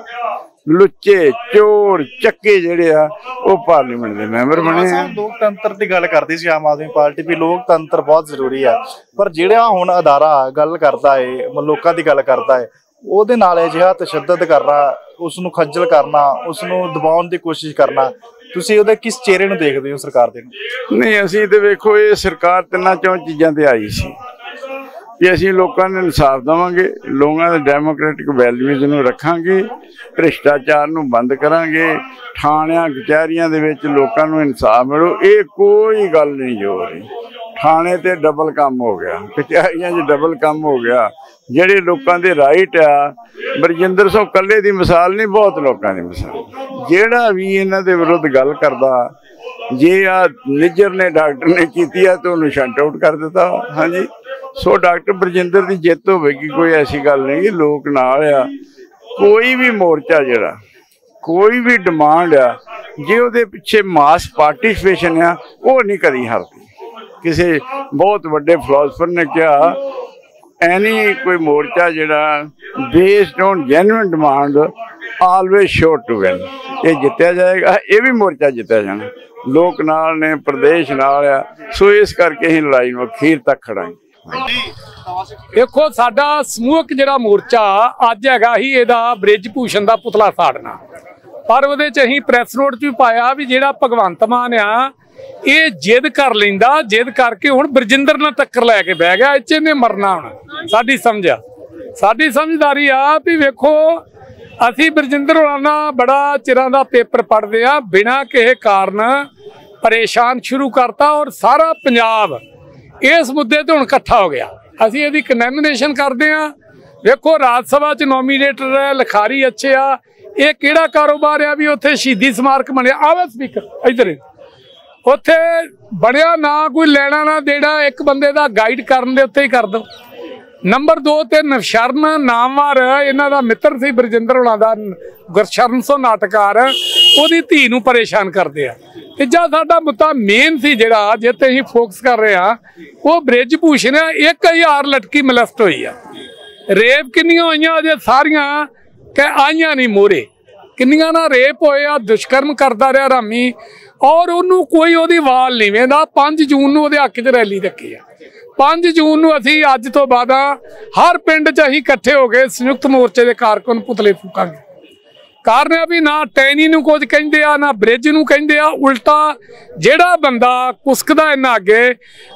ਲੁੱਚੇ ਚੋਰ ਚੱਕੇ ਜਿਹੜੇ ਆ ਉਹ ਪਾਰਲੀਮੈਂਟ ਦੇ ਮੈਂਬਰ ਬਣੇ ਆ। ਲੋਕਤੰਤਰ ਦੀ ਗੱਲ ਕਰਦੀ ਸੀ ਆਮ ਆਦਮੀ ਪਾਰਟੀ ਵੀ ਲੋਕਤੰਤਰ ਬਹੁਤ ਜ਼ਰੂਰੀ ਆ, ਪਰ ਜਿਹੜਾ ਹੁਣ ਅਦਾਰਾ ਗੱਲ ਕਰਦਾ ਹੈ, ਲੋਕਾਂ ਦੀ ਗੱਲ ਕਰਦਾ ਹੈ, ਉਹਦੇ ਨਾਲ ਅਜਿਹਾ ਤਸ਼ੱਦਦ ਕਰਨਾ, ਉਸ ਨੂੰ ਖੱਜਲ ਕਰਨਾ, ਉਸ ਨੂੰ ਦਬਾਉਣ ਦੀ ਕੋਸ਼ਿਸ਼ ਕਰਨਾ, ਤੁਸੀਂ ਉਹਦੇ ਕਿਸ ਚਿਹਰੇ ਨੂੰ ਦੇਖਦੇ ਹੋ ਸਰਕਾਰ ਦੇ? ਨਹੀਂ, ਅਸੀਂ ਤੇ ਵੇਖੋ ਇਹ ਸਰਕਾਰ 3-4 ਚੀਜ਼ਾਂ ਤੇ ਆਈ ਸੀ ਕਿ ਅਸੀਂ ਲੋਕਾਂ ਨੂੰ ਇਨਸਾਫ ਦੇਵਾਂਗੇ, ਲੋਕਾਂ ਦੇ ਡੈਮੋਕ੍ਰੈਟਿਕ ਵੈਲਿਊਜ਼ ਨੂੰ ਰੱਖਾਂਗੇ, ਭ੍ਰਿਸ਼ਟਾਚਾਰ ਨੂੰ ਬੰਦ ਕਰਾਂਗੇ, ਥਾਣਿਆਂ ਕਚਹਿਰੀਆਂ ਦੇ ਵਿੱਚ ਲੋਕਾਂ ਨੂੰ ਇਨਸਾਫ ਮਿਲੂ। ਇਹ ਕੋਈ ਗੱਲ ਨਹੀਂ ਹੋ ਰਹੀ। ਥਾਣੇ ਤੇ ਡਬਲ ਕੰਮ ਹੋ ਗਿਆ, ਕਚਹਿਰੀਆਂ 'ਚ ਡਬਲ ਕੰਮ ਹੋ ਗਿਆ। ਜਿਹੜੇ ਲੋਕਾਂ ਦੇ ਰਾਈਟ ਆ, ਬਰਜਿੰਦਰ ਸਿੰਘ ਇਕੱਲੇ ਦੀ ਮਿਸਾਲ ਨਹੀਂ, ਬਹੁਤ ਲੋਕਾਂ ਦੀ ਮਿਸਾਲ। ਜਿਹੜਾ ਵੀ ਇਹਨਾਂ ਦੇ ਵਿਰੁੱਧ ਗੱਲ ਕਰਦਾ, ਜੇ ਆ ਨਿੱਜਰ ਨੇ ਡਾਕਟਰ ਨੇ ਕੀਤੀ ਆ ਤਾਂ ਉਹਨੂੰ ਸ਼ਟ ਆਊਟ ਕਰ ਦਿੱਤਾ। ਹਾਂਜੀ, ਸੋ ਡਾਕਟਰ ਬਰਜਿੰਦਰ ਦੀ ਜਿੱਤ ਹੋਵੇਗੀ, ਕੋਈ ਐਸੀ ਗੱਲ ਨਹੀਂ। ਲੋਕ ਨਾਲ ਆ। ਕੋਈ ਵੀ ਮੋਰਚਾ ਜਿਹੜਾ, ਕੋਈ ਵੀ ਡਿਮਾਂਡ ਆ, ਜੇ ਉਹਦੇ ਪਿੱਛੇ ਮਾਸ ਪਾਰਟੀਸਪੇਸ਼ਨ ਆ, ਉਹ ਨਹੀਂ ਕਦੀ ਹਾਰਦੀ। ਕਿਸੇ ਬਹੁਤ ਵੱਡੇ ਫਿਲਾਸਫਰ ਨੇ ਕਿਹਾ, ਐਨੀ ਕੋਈ ਮੋਰਚਾ ਜਿਹੜਾ based on genuine demand always sure to win, ਇਹ ਜਿੱਤਿਆ ਜਾਏਗਾ। ਇਹ ਵੀ ਮੋਰਚਾ ਜਿੱਤਿਆ ਜਾਣਾ। ਲੋਕ ਨਾਲ ਨੇ, ਪ੍ਰਦੇਸ਼ ਨਾਲ ਆ। ਸੋ ਇਸ ਕਰਕੇ ਅਸੀਂ ਲੜਾਈ ਨੂੰ ਅਖੀਰ ਤੱਕ ਖੜਾਂਗੇ। ਦੇਖੋ, ਸਾਡਾ ਸਮੂਹਕ ਜਿਹੜਾ ਮੋਰਚਾ ਅੱਜ ਹੈਗਾ ਹੀ ਇਹਦਾ ਬ੍ਰਿਜ ਭੂਸ਼ਣ ਦਾ ਪੁਤਲਾ ਸਾੜਨਾ, ਪਰ ਉਹਦੇ 'ਚ ਅਸੀਂ ਪ੍ਰੈਸ ਨੋਟ 'ਚ ਵੀ ਪਾਇਆ ਵੀ ਜਿਹੜਾ ਭਗਵੰਤ ਮਾਨ ਆ ਇਹ ਜਿੱਦ ਕਰ ਲੈਂਦਾ, ਜਿੱਦ ਕਰਕੇ ਹੁਣ ਬਰਜਿੰਦਰ ਨਾਲ ਟੱਕਰ ਲੈ ਕੇ ਬਹਿ ਗਿਆ, ਇੱਥੇ ਨੇ ਮਰਨਾ। ਹੁਣ ਸਾਡੀ ਸਮਝਦਾਰੀ ਆ ਵੀ ਵੇਖੋ, ਅਸੀਂ ਬਰਜਿੰਦਰ ਹੋਣਾ ਨਾਲ ਬੜਾ ਚਿਰਾਂ ਦਾ ਪੇਪਰ ਪੜ੍ਹਦੇ ਆ, ਬਿਨਾਂ ਕਿਸੇ ਕਾਰਨ ਪਰੇਸ਼ਾਨ ਸ਼ੁਰੂ ਕਰਤਾ ਔਰ ਸਾਰਾ ਪੰਜਾਬ ਇਸ ਮੁੱਦੇ ਤੇ ਹੁਣ ਇਕੱਠਾ ਹੋ ਗਿਆ। ਅਸੀਂ ਇਹਦੀ ਕੰਡੈਮਨੇਸ਼ਨ ਕਰਦੇ ਆ। ਵੇਖੋ, ਰਾਜ ਸਭਾ 'ਚ ਨੋਮੀਨੇਟਰ ਹੈ, ਲਿਖਾਰੀ ਅੱਛੇ ਆ, ਇਹ ਕਿਹੜਾ ਕਾਰੋਬਾਰ ਆ ਵੀ ਉੱਥੇ ਸ਼ਹੀਦੀ ਸਮਾਰਕ ਬਣਿਆ? ਆਵੇ ਸਪੀਕਰ ਇੱਧਰ, ਉੱਥੇ ਬਣਿਆ ਨਾ ਕੋਈ ਲੈਣਾ ਨਾ ਦੇਣਾ, ਇੱਕ ਬੰਦੇ ਦਾ ਗਾਈਡ ਕਰਨ ਦੇ ਉੱਤੇ ਹੀ ਕਰ ਦੋ। ਨੰਬਰ 2 ਤੇ ਨਵਸ਼ਰਨ ਨਾਮਵਰ ਇਹਨਾਂ ਦਾ ਮਿੱਤਰ ਸੀ ਬਰਜਿੰਦਰ ਹੋਣਾ ਦਾ, ਗੁਰਸ਼ਰਨ ਸਿੰਘ ਨਾਟਕਾਰ, ਉਹਦੀ ਧੀ ਨੂੰ ਪਰੇਸ਼ਾਨ ਕਰਦੇ ਆ। ਤੀਜਾ ਸਾਡਾ ਮੁੱਦਾ ਮੇਨ ਸੀ ਜਿਹੜਾ ਜਿੱਤੇ ਅਸੀਂ ਫੋਕਸ ਕਰ ਰਹੇ ਆ, ਉਹ ਬ੍ਰਿਜ ਭੂਸ਼ਣ। 1000 ਲਟਕੀ ਮਲਸਟ ਹੋਈ ਆ। ਰੇਪ ਕਿੰਨੀਆਂ ਹੋਈਆਂ ਅਜੇ ਸਾਰੀਆਂ ਆਈਆਂ ਨਹੀਂ ਮੋਰੇ। ਕਿੰਨੀਆਂ ਨਾ ਰੇਪ ਹੋਏ ਆ, ਦੁਸ਼ਕਰਮ ਕਰਦਾ ਰਿਹਾ ਰਾਮੀ, ਔਰ ਉਹਨੂੰ ਕੋਈ ਉਹਦੀ ਵਾਲ ਨਹੀਂ ਵੇਂਦਾ। 5 ਜੂਨ ਨੂੰ ਉਹਦੇ ਹੱਕ 'ਚ ਰੈਲੀ ਰੱਖੀ ਆ। 5 ਜੂਨ ਨੂੰ ਅਸੀਂ ਅੱਜ ਤੋਂ ਬਾਅਦ ਹਰ ਪਿੰਡ 'ਚ ਅਸੀਂ ਇਕੱਠੇ ਹੋ ਕੇ ਸੰਯੁਕਤ ਮੋਰਚੇ ਦੇ ਕਾਰਕੁਨ ਪੁਤਲੇ ਫੂਕਾਂਗੇ। ਕਾਰਨ ਆ ਵੀ ਨਾ ਟੈਨੀ ਨੂੰ ਕੁਝ ਕਹਿੰਦੇ ਆ, ਨਾ ਬ੍ਰਿਜ ਨੂੰ ਕਹਿੰਦੇ ਆ। ਉਲਟਾ ਜਿਹੜਾ ਬੰਦਾ ਕੁਸਕਦਾ ਇਹਨਾਂ ਅੱਗੇ,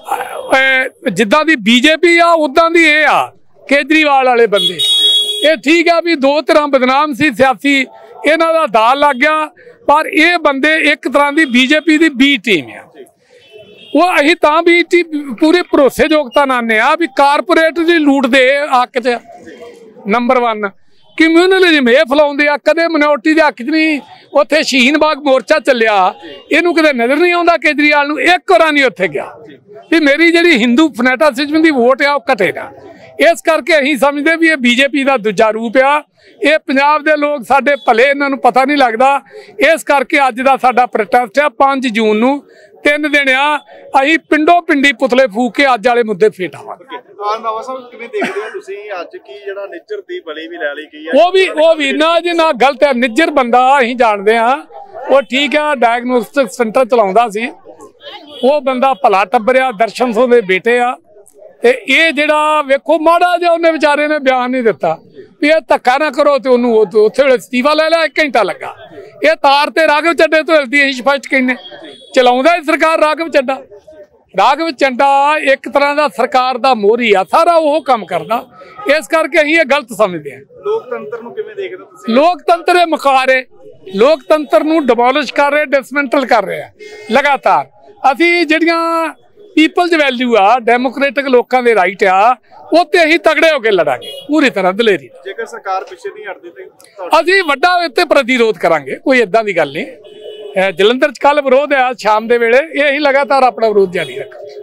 ਜਿੱਦਾਂ ਦੀ BJP ਆ ਉਦਾਂ ਦੀ ਇਹ ਆ ਕੇਜਰੀਵਾਲ ਵਾਲੇ ਬੰਦੇ। ਇਹ ਠੀਕ ਆ ਵੀ 2 ਤਰ੍ਹਾਂ ਬਦਨਾਮ ਸੀ ਸਿਆਸੀ, ਇਹਨਾਂ ਦਾ ਦਾਲ ਲੱਗ ਗਿਆ, ਪਰ ਇਹ ਬੰਦੇ ਇੱਕ ਤਰ੍ਹਾਂ ਦੀ BJP ਦੀ B ਟੀਮ ਆ। ਉਹ ਅਸੀਂ ਤਾਂ ਵੀ ਪੂਰੇ ਭਰੋਸੇਯੋਗਤਾ ਨਾਲ ਨੇ ਆ ਵੀ ਕਾਰਪੋਰੇਟ ਦੀ ਲੂਟ ਦੇ ਹੱਕ 'ਚ ਨੰਬਰ 1 ਕਮਿਊਨਲਿਜ਼ਮ ਇਹ ਫੈਲਾਉਂਦੇ ਆ। ਕਦੇ ਮਿਨੋਰਟੀ ਦੇ ਹੱਕ 'ਚ ਨਹੀਂ। ਉੱਥੇ ਸ਼ਹੀਨ ਬਾਗ ਮੋਰਚਾ ਚੱਲਿਆ, ਇਹਨੂੰ ਕਿਤੇ ਨਜ਼ਰ ਨਹੀਂ ਆਉਂਦਾ ਕੇਜਰੀਵਾਲ ਨੂੰ? ਇੱਕ ਵਾਰ ਨਹੀਂ ਉੱਥੇ ਗਿਆ ਵੀ ਮੇਰੀ ਜਿਹੜੀ ਹਿੰਦੂ ਫਨੈਟਿਜ਼ਮ ਦੀ ਵੋਟ ਆ ਉਹ ਘਟੇਗਾ। ਇਸ ਕਰਕੇ ਅਸੀਂ ਸਮਝਦੇ ਵੀ ਇਹ ਬੀਜੇਪੀ ਦਾ ਦੂਜਾ ਰੂਪ ਆ। ਇਹ ਪੰਜਾਬ ਦੇ ਲੋਕ ਸਾਡੇ ਭਲੇ, ਇਹਨਾਂ ਨੂੰ ਪਤਾ ਨਹੀਂ ਲੱਗਦਾ। ਇਸ ਕਰਕੇ ਅੱਜ ਦਾ ਸਾਡਾ ਪ੍ਰੋਟੈਸਟ ਆ 5 ਜੂਨ ਨੂੰ 3 ਦਿਨ ਆ। ਅਸੀਂ ਪਿੰਡੋਂ ਪਿੰਡੀ ਪੁਤਲੇ ਫੂਕ ਕੇ ਅੱਜ ਵਾਲੇ ਮੁੱਦੇ ਫੇਟਾਵਾਂਗੇ। ਬਾਬਾ ਸਾਹਿਬ ਕਿਵੇਂ ਦੇਖਦੇ ਹੋ ਤੁਸੀਂ ਅੱਜ ਕੀ ਜਿਹੜਾ ਨਿੱਜਰ ਦੀ ਬਲੀ ਵੀ ਲੈ ਲਈ ਗਈ ਹੈ? ਉਹ ਵੀ ਨਾ ਜੀ ਨਾ ਗਲਤ ਹੈ। ਨਿੱਜਰ ਬੰਦਾ ਅਸੀਂ ਜਾਣਦੇ ਹਾਂ, ਉਹ ਠੀਕ ਆ, ਡਾਇਗਨੋਸਟਿਕ ਸੈਂਟਰ ਚਲਾਉਂਦਾ ਸੀ। ਉਹ ਬੰਦਾ ਭਲਾ ਟੱਬਰਿਆ, ਦਰਸ਼ਨ ਸਿੰਘ ਦੇ ਬੇਟੇ ਆ। ਤੇ ਇਹ ਜਿਹੜਾ ਵੇਖੋ ਮਾੜਾ ਜਿਹਾ ਉਹਨੇ ਵਿਚਾਰੇ ਨੇ ਬਿਆਨ ਨਹੀਂ ਦਿੱਤਾ ਵੀ ਇਹ ਧੱਕਾ ਨਾ ਕਰੋ, ਤੇ ਉਹਨੂੰ ਉੱਥੇ ਵੇਲੇ ਅਸਤੀਫਾ ਲੈ ਲਿਆ। 1 ਘੰਟਾ ਲੱਗਾ। ਇਹ ਤਾਰ ਤੇ ਰਾਘਵ ਚੱਡੇ ਤੋਂ ਹਿਲਦੀ, ਅਸੀਂ ਸਪਸ਼ਟ ਕਹਿੰਦੇ। ਚਲਾਉਂਦਾ ਸਰਕਾਰ ਰਾਘਵ ਚੱਡਾ। ਰਾਘਵ ਚੱਡਾ ਇੱਕ ਤਰ੍ਹਾਂ ਦਾ ਸਰਕਾਰ ਦਾ ਮੋਹਰੀ ਆ, ਸਾਰਾ ਉਹ ਕੰਮ ਕਰਦਾ। ਇਸ ਕਰਕੇ ਅਸੀਂ ਇਹ ਗਲਤ ਸਮਝਦੇ ਹਾਂ। ਲੋਕਤੰਤਰ ਨੂੰ ਕਿਵੇਂ ਦੇਖਦੇ ਹੋ ਤੁਸੀਂ? ਲੋਕਤੰਤਰ ਇਹ ਮੁਖਾ ਰਹੇ, ਲੋਕਤੰਤਰ ਨੂੰ ਡਿਮੋਲਿਸ਼ ਕਰ ਰਹੇ, ਡਿਸਮੈਂਟਲ ਕਰ ਰਹੇ ਆ ਲਗਾਤਾਰ। ਅਸੀਂ ਜਿਹੜੀਆਂ ਪੀਪਲਜ਼ ਵੈਲਿਊ ਆ, ਡੈਮੋਕ੍ਰੈਟਿਕ ਲੋਕਾਂ ਦੇ ਰਾਈਟ ਆ, ਉਹ ਤੇ ਅਸੀਂ ਤਗੜੇ ਹੋ ਕੇ ਲੜਾਂਗੇ ਪੂਰੀ ਤਰ੍ਹਾਂ ਦਲੇਰੀ। ਜੇਕਰ ਸਰਕਾਰ ਪਿੱਛੇ ਨਹੀਂ ਹਟਦੀ ਤੇ ਅਸੀਂ ਵੱਡਾ ਇੱਥੇ ਪ੍ਰਤੀਰੋਧ ਕਰਾਂਗੇ, ਕੋਈ ਏਦਾਂ ਦੀ ਗੱਲ ਨਹੀਂ। ਜਲੰਧਰ ਚ ਕੱਲ ਵਿਰੋਧ ਆ ਸ਼ਾਮ ਦੇ ਵੇਲੇ, ਇਹ ਅਸੀਂ ਲਗਾਤਾਰ ਆਪਣਾ ਵਿਰੋਧ ਜਾਰੀ ਰੱਖਾਂਗੇ।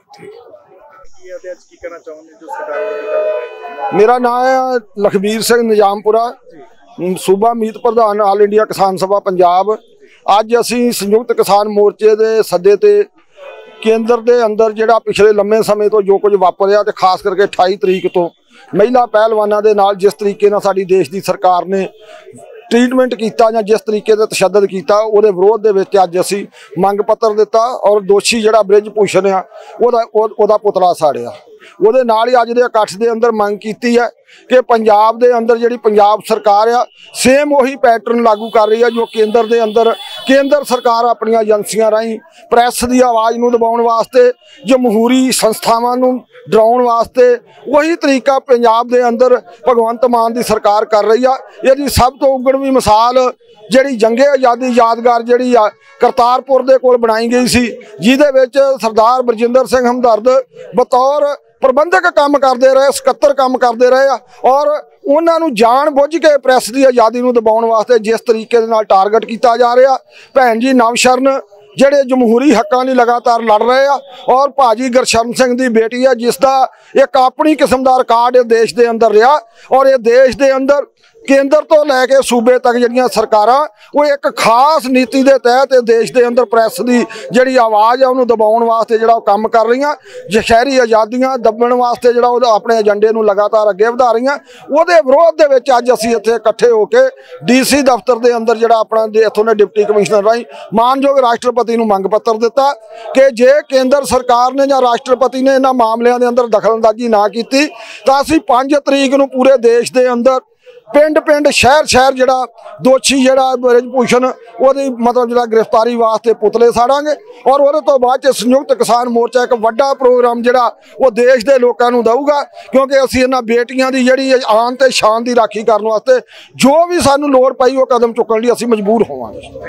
ਕੀ ਕਹਿਣਾ ਚਾਹੁੰਦੇ ਜੋ ਸਰਕਾਰ? ਮੇਰਾ ਨਾਮ ਹੈ ਲਖਬੀਰ ਸਿੰਘ ਨਿਜ਼ਾਮਪੁਰਾ, ਸੂਬਾ ਮੀਤ ਪ੍ਰਧਾਨ ਆਲ ਇੰਡੀਆ ਕਿਸਾਨ ਸਭਾ ਪੰਜਾਬ। ਅੱਜ ਅਸੀਂ ਸੰਯੁਕਤ ਕਿਸਾਨ ਮੋਰਚੇ ਦੇ ਸੱਦੇ ਤੇ ਕੇਂਦਰ ਦੇ ਅੰਦਰ ਜਿਹੜਾ ਪਿਛਲੇ ਲੰਮੇ ਸਮੇਂ ਤੋਂ ਜੋ ਕੁਝ ਵਾਪਰਿਆ, ਤੇ ਖਾਸ ਕਰਕੇ 28 ਤਰੀਕ ਤੋਂ ਮਹਿਲਾ ਪਹਿਲਵਾਨਾਂ ਦੇ ਨਾਲ ਜਿਸ ਤਰੀਕੇ ਨਾਲ ਸਾਡੀ ਦੇਸ਼ ਦੀ ਸਰਕਾਰ ਨੇ ਟ੍ਰੀਟਮੈਂਟ ਕੀਤਾ ਜਾਂ ਜਿਸ ਤਰੀਕੇ ਦਾ ਤਸ਼ੱਦਦ ਕੀਤਾ, ਉਹਦੇ ਵਿਰੋਧ ਦੇ ਵਿੱਚ ਅੱਜ ਅਸੀਂ ਮੰਗ ਪੱਤਰ ਦਿੱਤਾ। ਔਰ ਦੋਸ਼ੀ ਜਿਹੜਾ ਬ੍ਰਿਜ ਭੂਸ਼ਣ ਆ ਉਹਦਾ ਪੁਤਲਾ ਸਾੜਿਆ। ਉਹਦੇ ਨਾਲ ਹੀ ਅੱਜ ਦੇ ਇਕੱਠ ਦੇ ਅੰਦਰ ਮੰਗ ਕੀਤੀ ਹੈ ਕਿ ਪੰਜਾਬ ਦੇ ਅੰਦਰ ਜਿਹੜੀ ਪੰਜਾਬ ਸਰਕਾਰ ਆ, ਸੇਮ ਉਹੀ ਪੈਟਰਨ ਲਾਗੂ ਕਰ ਰਹੀ ਆ ਜੋ ਕੇਂਦਰ ਦੇ ਅੰਦਰ ਕੇਂਦਰ ਸਰਕਾਰ ਆਪਣੀਆਂ ਏਜੰਸੀਆਂ ਰਾਹੀਂ ਪ੍ਰੈਸ ਦੀ ਆਵਾਜ਼ ਨੂੰ ਦਬਾਉਣ ਵਾਸਤੇ, ਜਮਹੂਰੀ ਸੰਸਥਾਵਾਂ ਨੂੰ ਡਰਾਉਣ ਵਾਸਤੇ ਉਹੀ ਤਰੀਕਾ ਪੰਜਾਬ ਦੇ ਅੰਦਰ ਭਗਵੰਤ ਮਾਨ ਦੀ ਸਰਕਾਰ ਕਰ ਰਹੀ ਆ। ਇਹਦੀ ਸਭ ਤੋਂ ਉਗੜਵੀਂ ਮਿਸਾਲ ਜਿਹੜੀ ਜੰਗੇ ਆਜ਼ਾਦੀ ਯਾਦਗਾਰ ਜਿਹੜੀ ਆ ਕਰਤਾਰਪੁਰ ਦੇ ਕੋਲ ਬਣਾਈ ਗਈ ਸੀ, ਜਿਹਦੇ ਵਿੱਚ ਸਰਦਾਰ ਬਰਜਿੰਦਰ ਸਿੰਘ ਹਮਦਰਦ ਬਤੌਰ ਪ੍ਰਬੰਧਕ ਕੰਮ ਕਰਦੇ ਰਹੇ, ਸਕੱਤਰ ਕੰਮ ਕਰਦੇ ਰਹੇ ਆ। ਔਰ ਉਹਨਾਂ ਨੂੰ ਜਾਣ ਬੁੱਝ ਕੇ ਪ੍ਰੈਸ ਦੀ ਆਜ਼ਾਦੀ ਨੂੰ ਦਬਾਉਣ ਵਾਸਤੇ ਜਿਸ ਤਰੀਕੇ ਦੇ ਨਾਲ ਟਾਰਗੇਟ ਕੀਤਾ ਜਾ ਰਿਹਾ। ਭੈਣ ਜੀ ਨਵਸ਼ਰਨ ਜਿਹੜੇ ਜਮਹੂਰੀ ਹੱਕਾਂ ਲਈ ਲਗਾਤਾਰ ਲੜ ਰਹੇ ਆ, ਔਰ ਭਾਜੀ ਗੁਰਸ਼ਰਨ ਸਿੰਘ ਦੀ ਬੇਟੀ ਆ ਜਿਸ ਦਾ ਇੱਕ ਆਪਣੀ ਕਿਸਮ ਦਾ ਰਿਕਾਰਡ ਇਹ ਦੇਸ਼ ਦੇ ਅੰਦਰ ਰਿਹਾ। ਔਰ ਇਹ ਦੇਸ਼ ਦੇ ਅੰਦਰ ਕੇਂਦਰ ਤੋਂ ਲੈ ਕੇ ਸੂਬੇ ਤੱਕ ਜਿਹੜੀਆਂ ਸਰਕਾਰਾਂ ਉਹ ਇੱਕ ਖਾਸ ਨੀਤੀ ਦੇ ਤਹਿਤ ਦੇਸ਼ ਦੇ ਅੰਦਰ ਪ੍ਰੈਸ ਦੀ ਜਿਹੜੀ ਆਵਾਜ਼ ਆ ਉਹਨੂੰ ਦਬਾਉਣ ਵਾਸਤੇ ਜਿਹੜਾ ਉਹ ਕੰਮ ਕਰ ਰਹੀਆਂ। ਸ਼ਹਿਰੀ ਆਜ਼ਾਦੀਆਂ ਦੱਬਣ ਵਾਸਤੇ ਜਿਹੜਾ ਉਹ ਆਪਣੇ ਏਜੰਡੇ ਨੂੰ ਲਗਾਤਾਰ ਅੱਗੇ ਵਧਾ ਰਹੀਆਂ। ਉਹਦੇ ਵਿਰੋਧ ਦੇ ਵਿੱਚ ਅੱਜ ਅਸੀਂ ਇੱਥੇ ਇਕੱਠੇ ਹੋ ਕੇ ਡੀਸੀ ਦਫ਼ਤਰ ਦੇ ਅੰਦਰ ਜਿਹੜਾ ਆਪਣਾ ਇੱਥੋਂ ਦੇ ਡਿਪਟੀ ਕਮਿਸ਼ਨਰ ਰਾਹੀਂ ਮਾਨਯੋਗ ਰਾਸ਼ਟਰਪਤੀ ਨੂੰ ਮੰਗ ਪੱਤਰ ਦਿੱਤਾ ਕਿ ਜੇ ਕੇਂਦਰ ਸਰਕਾਰ ਨੇ ਜਾਂ ਰਾਸ਼ਟਰਪਤੀ ਨੇ ਇਹਨਾਂ ਮਾਮਲਿਆਂ ਦੇ ਅੰਦਰ ਦਖਲਅੰਦਾਜ਼ੀ ਨਾ ਕੀਤੀ ਤਾਂ ਅਸੀਂ 5 ਤਰੀਕ ਨੂੰ ਪੂਰੇ ਦੇਸ਼ ਦੇ ਅੰਦਰ ਪਿੰਡ ਪਿੰਡ ਸ਼ਹਿਰ ਜਿਹੜਾ ਦੋਸ਼ੀ ਜਿਹੜਾ ਬ੍ਰਿਜ ਭੂਸ਼ਣ ਉਹਦੀ ਮਤਲਬ ਜਿਹੜਾ ਗ੍ਰਿਫਤਾਰੀ ਵਾਸਤੇ ਪੁਤਲੇ ਸਾੜਾਂਗੇ। ਔਰ ਉਹਦੇ ਤੋਂ ਬਾਅਦ ਚ ਸੰਯੁਕਤ ਕਿਸਾਨ ਮੋਰਚਾ ਇੱਕ ਵੱਡਾ ਪ੍ਰੋਗਰਾਮ ਜਿਹੜਾ ਉਹ ਦੇਸ਼ ਦੇ ਲੋਕਾਂ ਨੂੰ ਦਊਗਾ, ਕਿਉਂਕਿ ਅਸੀਂ ਇਹਨਾਂ ਬੇਟੀਆਂ ਦੀ ਜਿਹੜੀ ਆਨ ਤੇ ਸ਼ਾਨ ਦੀ ਰਾਖੀ ਕਰਨ ਵਾਸਤੇ ਜੋ ਵੀ ਸਾਨੂੰ ਲੋੜ ਪਈ ਉਹ ਕਦਮ ਚੁੱਕਣ ਲਈ ਅਸੀਂ ਮਜਬੂਰ ਹੋਵਾਂਗੇ।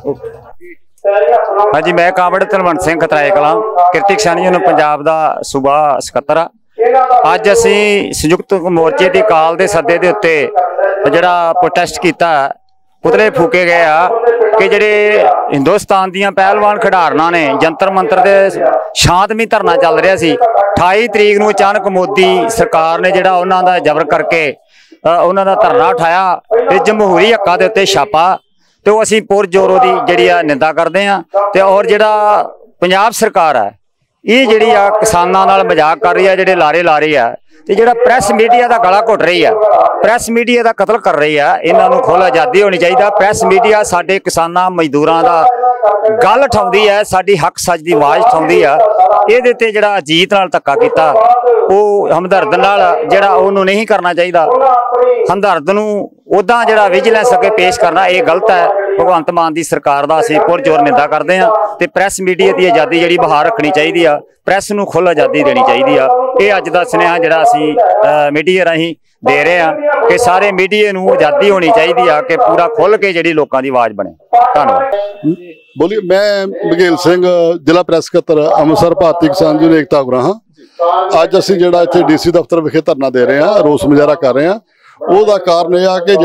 ਹਾਂਜੀ, ਮੈਂ ਕਾਮੜ ਤਲਵੰਤ ਸਿੰਘ ਖਤਰਾਏ ਕਲਾਂ ਕਿਰਤੀ ਕਿਸਾਨ ਯੂਨੀਅਨ ਪੰਜਾਬ ਦਾ ਸੂਬਾ ਸਕੱਤਰ ਆ। ਅੱਜ ਅਸੀਂ ਸੰਯੁਕਤ ਮੋਰਚੇ ਦੀ ਕਾਲ ਦੇ ਸੱਦੇ ਦੇ ਉੱਤੇ ਜਿਹੜਾ ਪ੍ਰੋਟੈਸਟ ਕੀਤਾ, ਪੁਤਲੇ ਫੂਕੇ ਗਏ ਆ ਕਿ ਜਿਹੜੇ ਹਿੰਦੁਸਤਾਨ ਦੀਆਂ ਪਹਿਲਵਾਨ ਖਿਡਾਰਨਾਂ ਨੇ ਜੰਤਰ ਮੰਤਰ ਦੇ ਸ਼ਾਂਤਮਈ ਧਰਨਾ ਚੱਲ ਰਿਹਾ ਸੀ। 28 ਤਰੀਕ ਨੂੰ ਅਚਾਨਕ ਮੋਦੀ ਸਰਕਾਰ ਨੇ ਜਿਹੜਾ ਉਹਨਾਂ ਦਾ ਜ਼ਬਰ ਕਰਕੇ ਉਹਨਾਂ ਦਾ ਧਰਨਾ ਉਠਾਇਆ ਤੇ ਜਮਹੂਰੀ ਹੱਕਾਂ ਦੇ ਉੱਤੇ ਛਾਪਾ, ਤੇ ਉਹ ਅਸੀਂ ਪੁਰਜ਼ੋਰ ਦੀ ਜਿਹੜੀ ਆ ਨਿੰਦਾ ਕਰਦੇ ਆ। ਤੇ ਔਰ ਜਿਹੜਾ ਪੰਜਾਬ ਸਰਕਾਰ ਹੈ ਇਹ ਜਿਹੜੀ ਆ ਕਿਸਾਨਾਂ ਨਾਲ ਮਜ਼ਾਕ ਕਰ ਰਹੀ ਆ, ਜਿਹੜੇ ਲਾਰੇ ਲਾ ਰਹੀ ਆ, ਤੇ ਜਿਹੜਾ ਪ੍ਰੈਸ ਮੀਡੀਆ ਦਾ ਗਲਾ ਘੁੱਟ ਰਹੀ ਆ, ਪ੍ਰੈਸ ਮੀਡੀਆ ਦਾ ਕਤਲ ਕਰ ਰਹੀ ਆ। ਇਹਨਾਂ ਨੂੰ ਖੁੱਲ੍ਹ ਆਜ਼ਾਦੀ ਹੋਣੀ ਚਾਹੀਦਾ। ਪ੍ਰੈਸ ਮੀਡੀਆ ਸਾਡੇ ਕਿਸਾਨਾਂ ਮਜ਼ਦੂਰਾਂ ਦਾ ਗੱਲ ਉਠਾਉਂਦੀ ਹੈ, ਸਾਡੀ ਹੱਕ ਸੱਚ ਦੀ ਆਵਾਜ਼ ਉਠਾਉਂਦੀ ਆ। ਇਹਦੇ ਤੇ ਜਿਹੜਾ ਅਜੀਤ ਨਾਲ ਧੱਕਾ ਕੀਤਾ ਉਹ ਹਮਦਰਦ ਨਾਲ ਜਿਹੜਾ ਉਹਨੂੰ ਨਹੀਂ ਕਰਨਾ ਚਾਹੀਦਾ। ਹਮਦਰਦ ਨੂੰ ਉੱਦਾਂ ਜਿਹੜਾ ਵਿਜੀਲੈਂਸ ਅੱਗੇ ਪੇਸ਼ ਕਰਨਾ ਇਹ ਗਲਤ ਹੈ। ਭਗਵੰਤ ਮਾਨ ਦੀ ਸਰਕਾਰ ਦਾ ਅਸੀਂ ਪੁਰਜ਼ੋਰ ਨਿੰਦਾ ਕਰਦੇ ਹਾਂ ਤੇ ਪ੍ਰੈਸ ਮੀਡੀਆ ਦੀ ਆਜ਼ਾਦੀ ਜਿਹੜੀ ਬਹਾਲ ਰੱਖਣੀ ਚਾਹੀਦੀ ਆ, ਪ੍ਰੈਸ ਨੂੰ ਖੁੱਲ੍ਹ ਆਜ਼ਾਦੀ ਦੇਣੀ ਚਾਹੀਦੀ ਆ। ਇਹ ਅੱਜ ਦਾ ਸੁਨੇਹਾ ਜਿਹੜਾ ਅਸੀਂ ਮੀਡੀਆ ਰਾਹੀਂ ਦੇ ਰਹੇ ਹਾਂ ਕਿ ਸਾਰੇ ਮੀਡੀਆ ਨੂੰ ਆਜ਼ਾਦੀ ਹੋਣੀ ਚਾਹੀਦੀ ਆ ਕਿ ਪੂਰਾ ਖੁੱਲ੍ਹ ਕੇ ਜਿਹੜੀ ਲੋਕਾਂ ਦੀ ਆਵਾਜ਼ ਬਣੇ। ਧੰਨਵਾਦ। ਬੋਲੀ ਮੈਂ ਬਘੇਲ ਸਿੰਘ ਜ਼ਿਲ੍ਹਾ ਪ੍ਰੈਸ ਸਕੱਤਰ ਅੰਮ੍ਰਿਤਸਰ ਭਾਰਤੀ ਕਿਸਾਨ ਯੂਨੀਅਨ ਏਕਤਾ ਉਗਰਾਹਾਂ। ਅੱਜ ਅਸੀਂ ਜਿਹੜਾ ਇੱਥੇ ਡੀਸੀ ਦਫ਼ਤਰ ਵਿਖੇ ਧਰਨਾ ਦੇ ਰਹੇ ਹਾਂ, ਰੋਸ ਮੁਜ਼ਾਹਰਾ ਕਰ ਰਹੇ ਹਾਂ। ਉਹਦਾ ਕਾਰਨ ਇਹ ਆ ਕਿ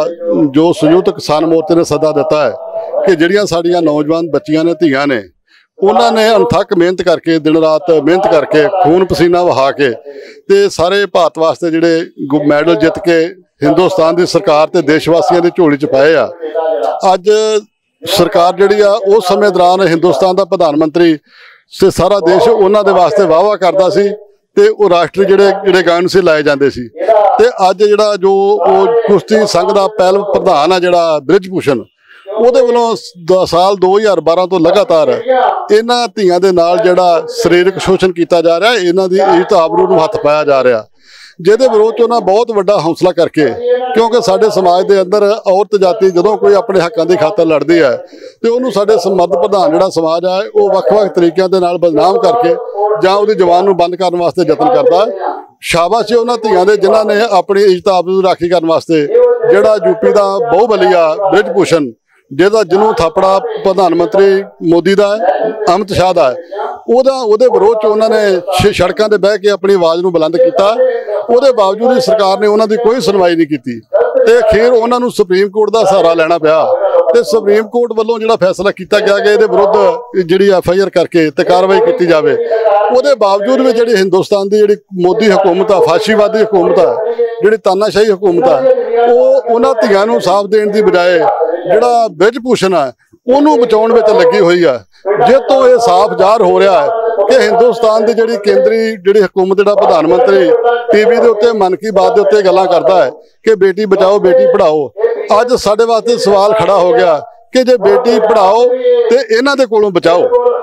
ਜੋ ਸੰਯੁਕਤ ਕਿਸਾਨ ਮੋਰਚੇ ਨੇ ਸੱਦਾ ਦਿੱਤਾ ਹੈ ਕਿ ਜਿਹੜੀਆਂ ਸਾਡੀਆਂ ਨੌਜਵਾਨ ਬੱਚੀਆਂ ਨੇ, ਧੀਆਂ ਨੇ, ਉਹਨਾਂ ਨੇ ਅਣਥੱਕ ਮਿਹਨਤ ਕਰਕੇ, ਦਿਨ ਰਾਤ ਮਿਹਨਤ ਕਰਕੇ, ਖੂਨ ਪਸੀਨਾ ਵਹਾ ਕੇ ਤੇ ਸਾਰੇ ਭਾਰਤ ਵਾਸਤੇ ਜਿਹੜੇ ਮੈਡਲ ਜਿੱਤ ਕੇ ਹਿੰਦੁਸਤਾਨ ਦੀ ਸਰਕਾਰ ਤੇ ਦੇਸ਼ ਵਾਸੀਆਂ ਦੀ ਝੋਲੀ 'ਚ ਪਾਏ ਆ। ਅੱਜ ਸਰਕਾਰ ਜਿਹੜੀ ਆ ਉਸ ਸਮੇਂ ਦੌਰਾਨ ਹਿੰਦੁਸਤਾਨ ਦਾ ਪ੍ਰਧਾਨ ਮੰਤਰੀ ਤੇ ਸਾਰਾ ਦੇਸ਼ ਉਹਨਾਂ ਦੇ ਵਾਸਤੇ ਵਾਹਵਾ ਕਰਦਾ ਸੀ ਤੇ ਉਹ ਰਾਸ਼ਟਰੀ ਜਿਹੜੇ ਗਾਇਨ ਸੀ ਲਾਏ ਜਾਂਦੇ ਸੀ। ਤੇ ਅੱਜ ਜੋ ਉਹ ਕੁਸ਼ਤੀ ਸੰਘ ਦਾ ਪਹਿਲ ਪ੍ਰਧਾਨ ਆ ਜਿਹੜਾ ਬ੍ਰਿਜ ਭੂਸ਼ਣ, ਉਹਦੇ ਵੱਲੋਂ ਸਾਲ 2012 ਤੋਂ ਲਗਾਤਾਰ ਇਹਨਾਂ ਧੀਆਂ ਦੇ ਨਾਲ ਜਿਹੜਾ ਸਰੀਰਕ ਸ਼ੋਸ਼ਣ ਕੀਤਾ ਜਾ ਰਿਹਾ, ਇਹਨਾਂ ਦੀ ਇੱਜ਼ਤ ਆਬਰੂ ਨੂੰ ਹੱਥ ਪਾਇਆ ਜਾ ਰਿਹਾ, ਜਿਹਦੇ ਵਿਰੋਧ 'ਚ ਉਹਨਾਂ ਬਹੁਤ ਵੱਡਾ ਹੌਸਲਾ ਕਰਕੇ, ਕਿਉਂਕਿ ਸਾਡੇ ਸਮਾਜ ਦੇ ਅੰਦਰ ਔਰਤ ਜਾਤੀ ਜਦੋਂ ਕੋਈ ਆਪਣੇ ਹੱਕਾਂ ਦੀ ਖਾਤਰ ਲੜਦੀ ਹੈ ਤੇ ਉਹਨੂੰ ਸਾਡੇ ਮਰਦ ਪ੍ਰਧਾਨ ਜਿਹੜਾ ਸਮਾਜ ਆ ਉਹ ਵੱਖ-ਵੱਖ ਤਰੀਕਿਆਂ ਦੇ ਨਾਲ ਬਦਨਾਮ ਕਰਕੇ ਜਾਂ ਉਹਦੀ ਜ਼ੁਬਾਨ ਨੂੰ ਬੰਦ ਕਰਨ ਵਾਸਤੇ ਯਤਨ ਕਰਦਾ। ਸ਼ਾਬਾਸ਼ ਉਹਨਾਂ ਧੀਆਂ ਦੇ ਜਿਨ੍ਹਾਂ ਨੇ ਆਪਣੀ ਇੱਜ਼ਤ ਆਬਰੂ ਦੀ ਰਾਖੀ ਕਰਨ ਵਾਸਤੇ ਜਿਹੜਾ ਯੂਪੀ ਦਾ ਬਹੁਬਲੀ ਆ ਬ੍ਰਿਜ ਭੂਸ਼ਣ, ਜਿਹਨੂੰ ਥਾਪੜਾ ਪ੍ਰਧਾਨ ਮੰਤਰੀ ਮੋਦੀ ਦਾ ਅਮਿਤ ਸ਼ਾਹ ਦਾ ਉਹਦੇ ਵਿਰੋਧ 'ਚ ਉਹਨਾਂ ਨੇ ਸੜਕਾਂ 'ਤੇ ਬਹਿ ਕੇ ਆਪਣੀ ਆਵਾਜ਼ ਨੂੰ ਬੁਲੰਦ ਕੀਤਾ। ਉਹਦੇ ਬਾਵਜੂਦ ਵੀ ਸਰਕਾਰ ਨੇ ਉਹਨਾਂ ਦੀ ਕੋਈ ਸੁਣਵਾਈ ਨਹੀਂ ਕੀਤੀ ਤੇ ਅਖੀਰ ਉਹਨਾਂ ਨੂੰ ਸੁਪਰੀਮ ਕੋਰਟ ਦਾ ਸਹਾਰਾ ਲੈਣਾ ਪਿਆ ਤੇ ਸੁਪਰੀਮ ਕੋਰਟ ਵੱਲੋਂ ਜਿਹੜਾ ਫੈਸਲਾ ਕੀਤਾ ਗਿਆ ਕਿ ਇਹਦੇ ਵਿਰੁੱਧ ਜਿਹੜੀ FIR ਕਰਕੇ ਤੇ ਕਾਰਵਾਈ ਕੀਤੀ ਜਾਵੇ। ਉਹਦੇ ਬਾਵਜੂਦ ਵੀ ਜਿਹੜੀ ਹਿੰਦੁਸਤਾਨ ਦੀ ਜਿਹੜੀ ਮੋਦੀ ਹਕੂਮਤ ਆ, ਫਾਸ਼ੀਵਾਦੀ ਹਕੂਮਤ ਆ, ਜਿਹੜੀ ਤਾਨਾਸ਼ਾਹੀ ਹਕੂਮਤ ਆ, ਉਹ ਉਹਨਾਂ ਧੀਆਂ ਨੂੰ ਸਾਥ ਦੇਣ ਦੀ ਬਜਾਏ ਜਿਹੜਾ ਬ੍ਰਿਜ ਭੂਸ਼ਣ ਆ ਉਹਨੂੰ ਬਚਾਉਣ ਵਿੱਚ ਲੱਗੀ ਹੋਈ ਆ, ਜਿਸ ਤੋਂ ਇਹ ਸਾਫ਼ ਜ਼ਾਹਰ ਹੋ ਰਿਹਾ ਹੈ ਕਿ ਹਿੰਦੁਸਤਾਨ ਦੀ ਜਿਹੜੀ ਕੇਂਦਰੀ ਹਕੂਮਤ, ਜਿਹੜਾ ਪ੍ਰਧਾਨ ਮੰਤਰੀ ਟੀਵੀ ਦੇ ਉੱਤੇ ਮਨ ਕੀ ਬਾਤ ਦੇ ਉੱਤੇ ਗੱਲਾਂ ਕਰਦਾ ਹੈ ਕਿ ਬੇਟੀ ਬਚਾਓ ਬੇਟੀ ਪੜ੍ਹਾਓ, ਅੱਜ ਸਾਡੇ ਵਾਸਤੇ ਸਵਾਲ ਖੜਾ ਹੋ ਗਿਆ ਕਿ ਜੇ ਬੇਟੀ ਪੜ੍ਹਾਓ ਤੇ ਇਹਨਾਂ ਦੇ ਕੋਲੋਂ ਬਚਾਓ।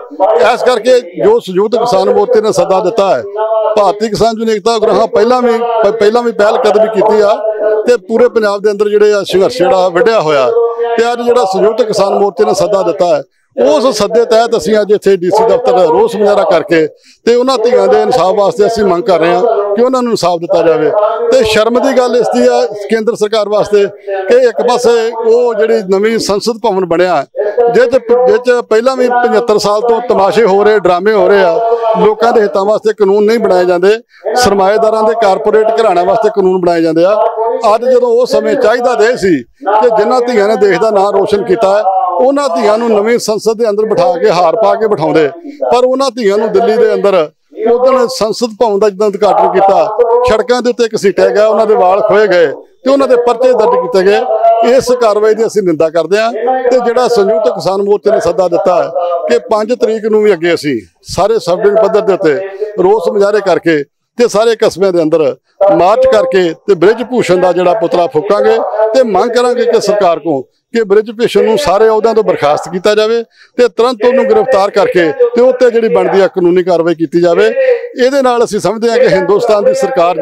ਇਸ ਕਰਕੇ ਜੋ ਸੰਯੁਕਤ ਕਿਸਾਨ ਮੋਰਚੇ ਨੇ ਸੱਦਾ ਦਿੱਤਾ ਹੈ, ਭਾਰਤੀ ਕਿਸਾਨ ਯੂਨੀਅਨ ਏਕਤਾ ਉਗਰਾਹਾਂ ਪਹਿਲਾਂ ਵੀ ਪਹਿਲ ਕਦਮੀ ਕੀਤੀ ਆ ਤੇ ਪੂਰੇ ਪੰਜਾਬ ਦੇ ਅੰਦਰ ਜਿਹੜੇ ਸੰਘਰਸ਼ ਜਿਹੜਾ ਵਿੱਢਿਆ ਹੋਇਆ ਤੇ ਅੱਜ ਜਿਹੜਾ ਸੰਯੁਕਤ ਕਿਸਾਨ ਮੋਰਚੇ ਨੇ ਸੱਦਾ ਦਿੱਤਾ ਹੈ, ਉਸ ਸੱਦੇ ਤਹਿਤ ਅਸੀਂ ਅੱਜ ਇੱਥੇ ਡੀਸੀ ਦਫ਼ਤਰ ਰੋਸ ਮੁਜ਼ਾਹਰਾ ਕਰਕੇ ਤੇ ਉਹਨਾਂ ਧੀਆਂ ਦੇ ਇਨਸਾਫ ਵਾਸਤੇ ਅਸੀਂ ਮੰਗ ਕਰ ਰਹੇ ਹਾਂ ਕਿ ਉਹਨਾਂ ਨੂੰ ਇਨਸਾਫ ਦਿੱਤਾ ਜਾਵੇ। ਤੇ ਸ਼ਰਮ ਦੀ ਗੱਲ ਇਸ ਦੀ ਆ ਕੇਂਦਰ ਸਰਕਾਰ ਵਾਸਤੇ ਕਿ ਇੱਕ ਪਾਸੇ ਉਹ ਜਿਹੜੀ ਨਵੀਂ ਸੰਸਦ ਭਵਨ ਬਣਿਆ ਜਿਸ 'ਚ ਪਹਿਲਾਂ ਵੀ 75 ਸਾਲ ਤੋਂ ਤਮਾਸ਼ੇ ਹੋ ਰਹੇ, ਡਰਾਮੇ ਹੋ ਰਹੇ ਆ, ਲੋਕਾਂ ਦੇ ਹਿੱਤਾਂ ਵਾਸਤੇ ਕਾਨੂੰਨ ਨਹੀਂ ਬਣਾਏ ਜਾਂਦੇ, ਸਰਮਾਏਦਾਰਾਂ ਦੇ ਕਾਰਪੋਰੇਟ ਘਰਾਣਿਆਂ ਵਾਸਤੇ ਕਾਨੂੰਨ ਬਣਾਏ ਜਾਂਦੇ ਆ। ਅੱਜ ਜਦੋਂ ਉਹ ਸਮੇਂ ਚਾਹੀਦਾ ਦੇ ਸੀ ਕਿ ਜਿਨ੍ਹਾਂ ਧੀਆਂ ਨੇ ਦੇਸ਼ ਦਾ ਨਾਂ ਰੋਸ਼ਨ ਕੀਤਾ, ਉਹਨਾਂ ਧੀਆਂ ਨੂੰ ਨਵੀਂ ਸੰਸਦ ਦੇ ਅੰਦਰ ਬਿਠਾ ਕੇ ਹਾਰ ਪਾ ਕੇ ਬਿਠਾਉਂਦੇ, ਪਰ ਉਹਨਾਂ ਧੀਆਂ ਨੂੰ ਦਿੱਲੀ ਦੇ ਅੰਦਰ ਉਦੋਂ ਸੰਸਦ ਭਵਨ ਦਾ ਜਦੋਂ ਉਦਘਾਟਨ ਕੀਤਾ, ਸੜਕਾਂ ਦੇ ਉੱਤੇ ਘਸੀਟਿਆ ਗਿਆ, ਉਹਨਾਂ ਦੇ ਵਾਲ ਖੋਏ ਗਏ ਤੇ ਉਹਨਾਂ ਦੇ ਪਰਚੇ ਦਰਜ ਕੀਤੇ ਗਏ। ਇਸ ਕਾਰਵਾਈ ਦੀ ਅਸੀਂ ਨਿੰਦਾ ਕਰਦੇ ਹਾਂ ਤੇ ਜਿਹੜਾ ਸੰਯੁਕਤ ਕਿਸਾਨ ਮੋਰਚੇ ਨੇ ਸੱਦਾ ਦਿੱਤਾ ਹੈ ਕਿ 5 ਤਰੀਕ ਨੂੰ ਵੀ ਅੱਗੇ ਅਸੀਂ ਸਾਰੇ ਸਬ ਡਿਵੀਜ਼ਨ ਪੱਧਰ ਦੇ ਉੱਤੇ ਰੋਸ ਮੁਜ਼ਾਹਰੇ ਕਰਕੇ ਤੇ ਸਾਰੇ ਕਸਬਿਆਂ ਦੇ ਅੰਦਰ ਮਾਰਚ ਕਰਕੇ ਤੇ ਬ੍ਰਿਜ ਭੂਸ਼ਣ ਦਾ ਜਿਹੜਾ ਪੁਤਲਾ ਫੂਕਾਂਗੇ ਤੇ ਮੰਗ ਕਰਾਂਗੇ ਕਿ ਸਰਕਾਰ ਕੋਲ ਕਿ ਬ੍ਰਿਜ ਭੂਸ਼ਣ ਨੂੰ ਸਾਰੇ ਅਹੁਦਿਆਂ ਤੋਂ ਬਰਖਾਸਤ ਕੀਤਾ ਜਾਵੇ ਤੇ ਤੁਰੰਤ ਉਹਨੂੰ ਗ੍ਰਿਫਤਾਰ ਕਰਕੇ ਤੇ ਉੱਤੇ ਜਿਹੜੀ ਬਣਦੀ ਆ ਕਾਨੂੰਨੀ ਕਾਰਵਾਈ ਕੀਤੀ ਜਾਵੇ। ਇਹਦੇ ਨਾਲ ਅਸੀਂ ਸਮਝਦੇ ਹਾਂ ਕਿ ਹਿੰਦੁਸਤਾਨ ਦੀ ਸਰਕਾਰ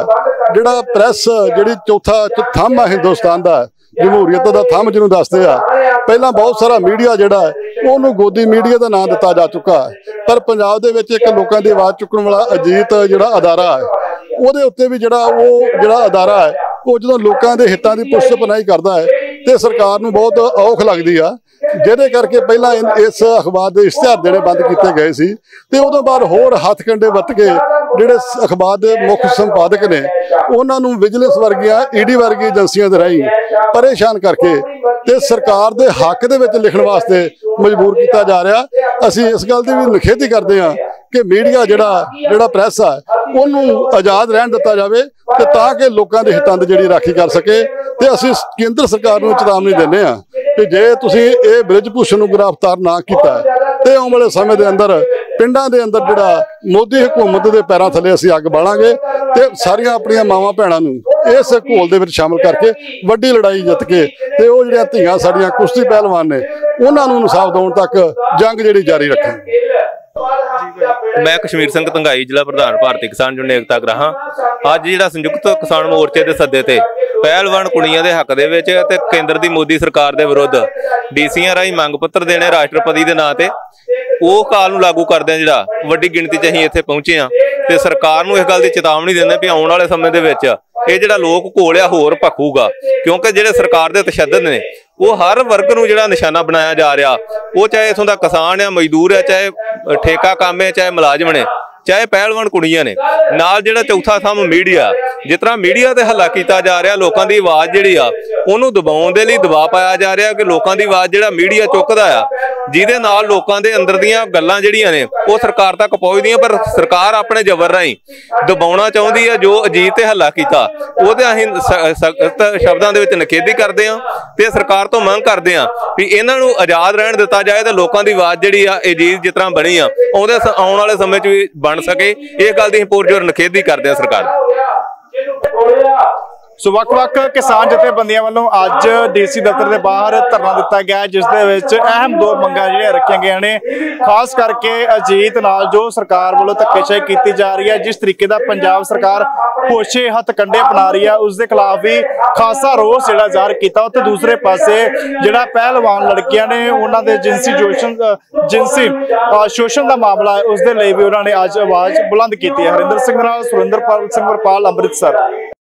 ਜਿਹੜਾ ਪ੍ਰੈਸ ਜਿਹੜੀ ਚੌਥਾ ਥੰਮ ਆ ਹਿੰਦੁਸਤਾਨ ਦਾ, ਜਮਹੂਰੀਅਤ ਦਾ ਥੰਮ ਜਿਹਨੂੰ ਦੱਸਦੇ ਆ, ਪਹਿਲਾਂ ਬਹੁਤ ਸਾਰਾ ਮੀਡੀਆ ਜਿਹੜਾ ਉਹਨੂੰ ਗੋਦੀ ਮੀਡੀਆ ਦਾ ਨਾਂ ਦਿੱਤਾ ਜਾ ਚੁੱਕਾ, ਪਰ ਪੰਜਾਬ ਦੇ ਵਿੱਚ ਇੱਕ ਲੋਕਾਂ ਦੀ ਆਵਾਜ਼ ਚੁੱਕਣ ਵਾਲਾ ਅਜੀਤ ਜਿਹੜਾ ਅਦਾਰਾ ਹੈ, ਉਹਦੇ ਉੱਤੇ ਵੀ ਜਿਹੜਾ ਅਦਾਰਾ ਹੈ ਉਹ ਜਦੋਂ ਲੋਕਾਂ ਦੇ ਹਿੱਤਾਂ ਦੀ ਪੁਸ਼ਤ ਪਨਾਹੀ ਕਰਦਾ ਹੈ ਤੇ ਸਰਕਾਰ ਨੂੰ ਬਹੁਤ ਔਖ ਲੱਗਦੀ ਆ, ਜਿਹਦੇ ਕਰਕੇ ਪਹਿਲਾਂ ਇਸ ਅਖਬਾਰ ਦੇ ਇਸ਼ਤਿਹਾਰ ਦੇਣੇ ਬੰਦ ਕੀਤੇ ਗਏ ਸੀ ਤੇ ਉਦੋਂ ਬਾਅਦ ਹੋਰ ਹੱਥਕੰਡੇ ਵਰਤ ਕੇ ਜਿਹੜੇ ਅਖਬਾਰ ਦੇ ਮੁੱਖ ਸੰਪਾਦਕ ਨੇ ਉਹਨਾਂ ਨੂੰ ਵਿਜੀਲੈਂਸ ਵਰਗੀਆਂ ED ਵਰਗੀ ਏਜੰਸੀਆਂ ਦੇ ਰਾਹੀਂ ਪਰੇਸ਼ਾਨ ਕਰਕੇ ਤੇ ਸਰਕਾਰ ਦੇ ਹੱਕ ਦੇ ਵਿੱਚ ਲਿਖਣ ਵਾਸਤੇ ਮਜਬੂਰ ਕੀਤਾ ਜਾ ਰਿਹਾ। ਅਸੀਂ ਇਸ ਗੱਲ ਦੀ ਵੀ ਨਿਖੇਧੀ ਕਰਦੇ ਹਾਂ ਕਿ ਮੀਡੀਆ ਜਿਹੜਾ ਪ੍ਰੈਸ ਆ ਉਹਨੂੰ ਆਜ਼ਾਦ ਰਹਿਣ ਦਿੱਤਾ ਜਾਵੇ ਤੇ ਤਾਂ ਕਿ ਲੋਕਾਂ ਦੇ ਹਿੱਤਾਂ ਦੀ ਜਿਹੜੀ ਰਾਖੀ ਕਰ ਸਕੇ। ਤੇ ਅਸੀਂ ਕੇਂਦਰ ਸਰਕਾਰ ਨੂੰ ਚੇਤਾਵਨੀ ਦਿੰਦੇ ਹਾਂ ਕਿ ਜੇ ਤੁਸੀਂ ਇਹ ਬ੍ਰਿਜ ਭੂਸ਼ਣ ਨੂੰ ਗ੍ਰਿਫਤਾਰ ਨਾ ਕੀਤਾ ਤੇ ਆਉਣ ਵਾਲੇ ਸਮੇਂ ਦੇ ਅੰਦਰ ਪਿੰਡਾਂ ਦੇ ਅੰਦਰ ਜਿਹੜਾ ਮੋਦੀ ਹਕੂਮਤ ਦੇ ਪੈਰਾਂ ਥੱਲੇ ਅਸੀਂ ਅੱਗ ਬਾਲਾਂਗੇ ਤੇ ਸਾਰੀਆਂ ਆਪਣੀਆਂ ਮਾਵਾਂ ਭੈਣਾਂ ਨੂੰ ਇਸ ਘੋਲ ਦੇ ਵਿੱਚ ਸ਼ਾਮਲ ਕਰਕੇ ਵੱਡੀ ਲੜਾਈ ਜਿੱਤ ਕੇ ਤੇ ਉਹ ਜਿਹੜੀਆਂ ਧੀਆਂ ਸਾਡੀਆਂ ਕੁਸ਼ਤੀ ਪਹਿਲਵਾਨ ਨੇ ਉਹਨਾਂ ਨੂੰ ਇਨਸਾਫ ਦਿਵਾਉਣ ਤੱਕ ਜੰਗ ਜਿਹੜੀ ਜਾਰੀ ਰੱਖਾਂਗੇ। ਮੈਂ ਕਸ਼ਮੀਰ ਸਿੰਘ ਧੰਗਾਈ, ਜ਼ਿਲ੍ਹਾ ਪ੍ਰਧਾਨ ਭਾਰਤੀ ਕਿਸਾਨ ਯੂਨੀਅਨ ਏਕਤਾ ਉਗਰਾਹਾਂ। ਅੱਜ ਜਿਹੜਾ ਸੰਯੁਕਤ ਕਿਸਾਨ ਮੋਰਚੇ ਦੇ ਸੱਦੇ ਤੇ ਪਹਿਲਵਾਨ ਕੁੜੀਆਂ ਦੇ ਹੱਕ ਦੇ ਵਿੱਚ ਤੇ ਕੇਂਦਰ ਦੀ ਮੋਦੀ ਸਰਕਾਰ ਦੇ ਵਿਰੁੱਧ ਡੀਸੀਆਂ ਰਾਹੀਂ ਮੰਗ ਪੱਤਰ ਦੇਣੇ ਰਾਸ਼ਟਰਪਤੀ ਦੇ ਨਾਂ ਤੇ ਉਹ ਕਾਲ ਨੂੰ ਲਾਗੂ ਕਰਦਿਆਂ ਜਿਹੜਾ ਵੱਡੀ ਗਿਣਤੀ 'ਚ ਅਸੀਂ ਇੱਥੇ ਪਹੁੰਚੇ ਹਾਂ ਤੇ ਸਰਕਾਰ ਨੂੰ ਇਸ ਗੱਲ ਦੀ ਚੇਤਾਵਨੀ ਦਿੰਦੇ ਵੀ ਆਉਣ ਵਾਲੇ ਸਮੇਂ ਦੇ ਵਿੱਚ ਇਹ ਜਿਹੜਾ ਲੋਕ ਘੋਲਿਆ ਹੋਰ ਭਖੂਗਾ, ਕਿਉਂਕਿ ਜਿਹੜੇ ਸਰਕਾਰ ਦੇ ਤਸ਼ੱਦਦ ਨੇ ਉਹ ਹਰ ਵਰਗ ਨੂੰ ਜਿਹੜਾ ਨਿਸ਼ਾਨਾ ਬਣਾਇਆ ਜਾ ਰਿਹਾ, ਉਹ ਚਾਹੇ ਇਥੋਂ ਦਾ ਕਿਸਾਨ ਆ, ਮਜ਼ਦੂਰ ਆ, ਚਾਹੇ ਠੇਕਾ ਕੰਮ ਹੈ, ਚਾਹੇ ਮੁਲਾਜ਼ਮ ਨੇ, ਚਾਹੇ ਪਹਿਲਵਾਨ ਕੁੜੀਆਂ ਨੇ, ਨਾਲ ਜਿਹੜਾ ਚੌਥਾ ਥੰਮ ਮੀਡੀਆ। ਜਿਸ ਤਰ੍ਹਾਂ ਮੀਡੀਆ ਤੇ ਹੱਲਾ ਕੀਤਾ ਜਾ ਰਿਹਾ, ਲੋਕਾਂ ਦੀ ਆਵਾਜ਼ ਜਿਹੜੀ ਆ ਉਹਨੂੰ ਦਬਾਉਣ ਦੇ ਲਈ ਦਬਾਅ ਪਾਇਆ ਜਾ ਰਿਹਾ ਕਿ ਲੋਕਾਂ ਦੀ ਆਵਾਜ਼ ਜਿਹੜਾ ਮੀਡੀਆ ਚੁੱਕਦਾ ਆ, ਜਿਹਦੇ ਨਾਲ ਲੋਕਾਂ ਦੇ ਅੰਦਰ ਦੀਆਂ ਗੱਲਾਂ ਜਿਹੜੀਆਂ ਨੇ ਉਹ ਸਰਕਾਰ ਤੱਕ ਪਹੁੰਚਦੀਆਂ, ਪਰ ਸਰਕਾਰ ਆਪਣੇ ਜ਼ਬਰ ਰਾਹੀਂ ਦਬਾਉਣਾ ਚਾਹੁੰਦੀ ਹੈ। ਜੋ ਅਜੀਤ ਤੇ ਹੱਲਾ ਕੀਤਾ ਉਹਦੇ ਅਸੀਂ ਸਖਤ ਸ਼ਬਦਾਂ ਦੇ ਵਿੱਚ ਨਿਖੇਧੀ ਕਰਦੇ ਹਾਂ ਤੇ ਸਰਕਾਰ ਤੋਂ ਮੰਗ ਕਰਦੇ ਹਾਂ ਵੀ ਇਹਨਾਂ ਨੂੰ ਆਜ਼ਾਦ ਰਹਿਣ ਦਿੱਤਾ ਜਾਏ ਤੇ ਲੋਕਾਂ ਦੀ ਆਵਾਜ਼ ਜਿਹੜੀ ਆ ਅਜੀਤ ਜਿਸ ਤਰ੍ਹਾਂ ਬਣੀ ਆ ਉਹਦੇ ਆਉਣ ਵਾਲੇ ਸਮੇਂ 'ਚ ਵੀ ਬਣ ਸਕੇ। ਇਹ ਗੱਲ ਦੀ ਪੁਰਜੋਰ ਨਿਖੇਧੀ ਕਰਦੇ ਆ ਸਰਕਾਰ। ਸੋ ਵੱਖ-ਵੱਖ ਕਿਸਾਨ ਜਥੇਬੰਦੀਆਂ ਵੱਲੋਂ ਅੱਜ ਡੀਸੀ ਦਫ਼ਤਰ ਦੇ ਬਾਹਰ ਧਰਨਾ ਦਿੱਤਾ ਗਿਆ, ਜਿਸ ਦੇ ਵਿੱਚ ਅਹਿਮ 2 ਮੰਗਾਂ ਜਿਹੜੀਆਂ ਰੱਖੀਆਂ ਗਈਆਂ ਨੇ। ਖਾਸ ਕਰਕੇ ਅਜੀਤ ਨਾਲ ਜੋ ਸਰਕਾਰ ਵੱਲੋਂ ਧੱਕੇਸ਼ਾਹੀ ਕੀਤੀ ਜਾ ਰਹੀ ਹੈ, ਜਿਸ ਤਰੀਕੇ ਦਾ ਪੰਜਾਬ ਸਰਕਾਰ ਪੋਛੇ ਹੱਥ ਕੰਡੇ ਅਪਣਾ ਰਹੀ ਹੈ, ਉਸ ਦੇ ਖਿਲਾਫ ਵੀ ਖਾਸਾ ਰੋਸ ਜਿਹੜਾ ਜ਼ਾਹਰ ਕੀਤਾ। ਉੱਥੇ ਦੂਸਰੇ ਪਾਸੇ ਜਿਹੜਾ ਪਹਿਲਵਾਨ ਲੜਕੀਆਂ ਨੇ ਉਹਨਾਂ ਦੇ ਜਿਨਸੀ ਸ਼ੋਸ਼ਣ ਦਾ ਮਾਮਲਾ ਹੈ, ਉਸ ਦੇ ਲਈ ਵੀ ਉਹਨਾਂ ਨੇ ਅੱਜ ਆਵਾਜ਼ ਬੁਲੰਦ ਕੀਤੀ ਹੈ। ਹਰਿੰਦਰ ਸਿੰਘ ਨਾਲ ਸੁਰਿੰਦਰਪਾਲ ਸਿੰਘ ਵਰਪਾਲ, ਅੰਮ੍ਰਿਤਸਰ।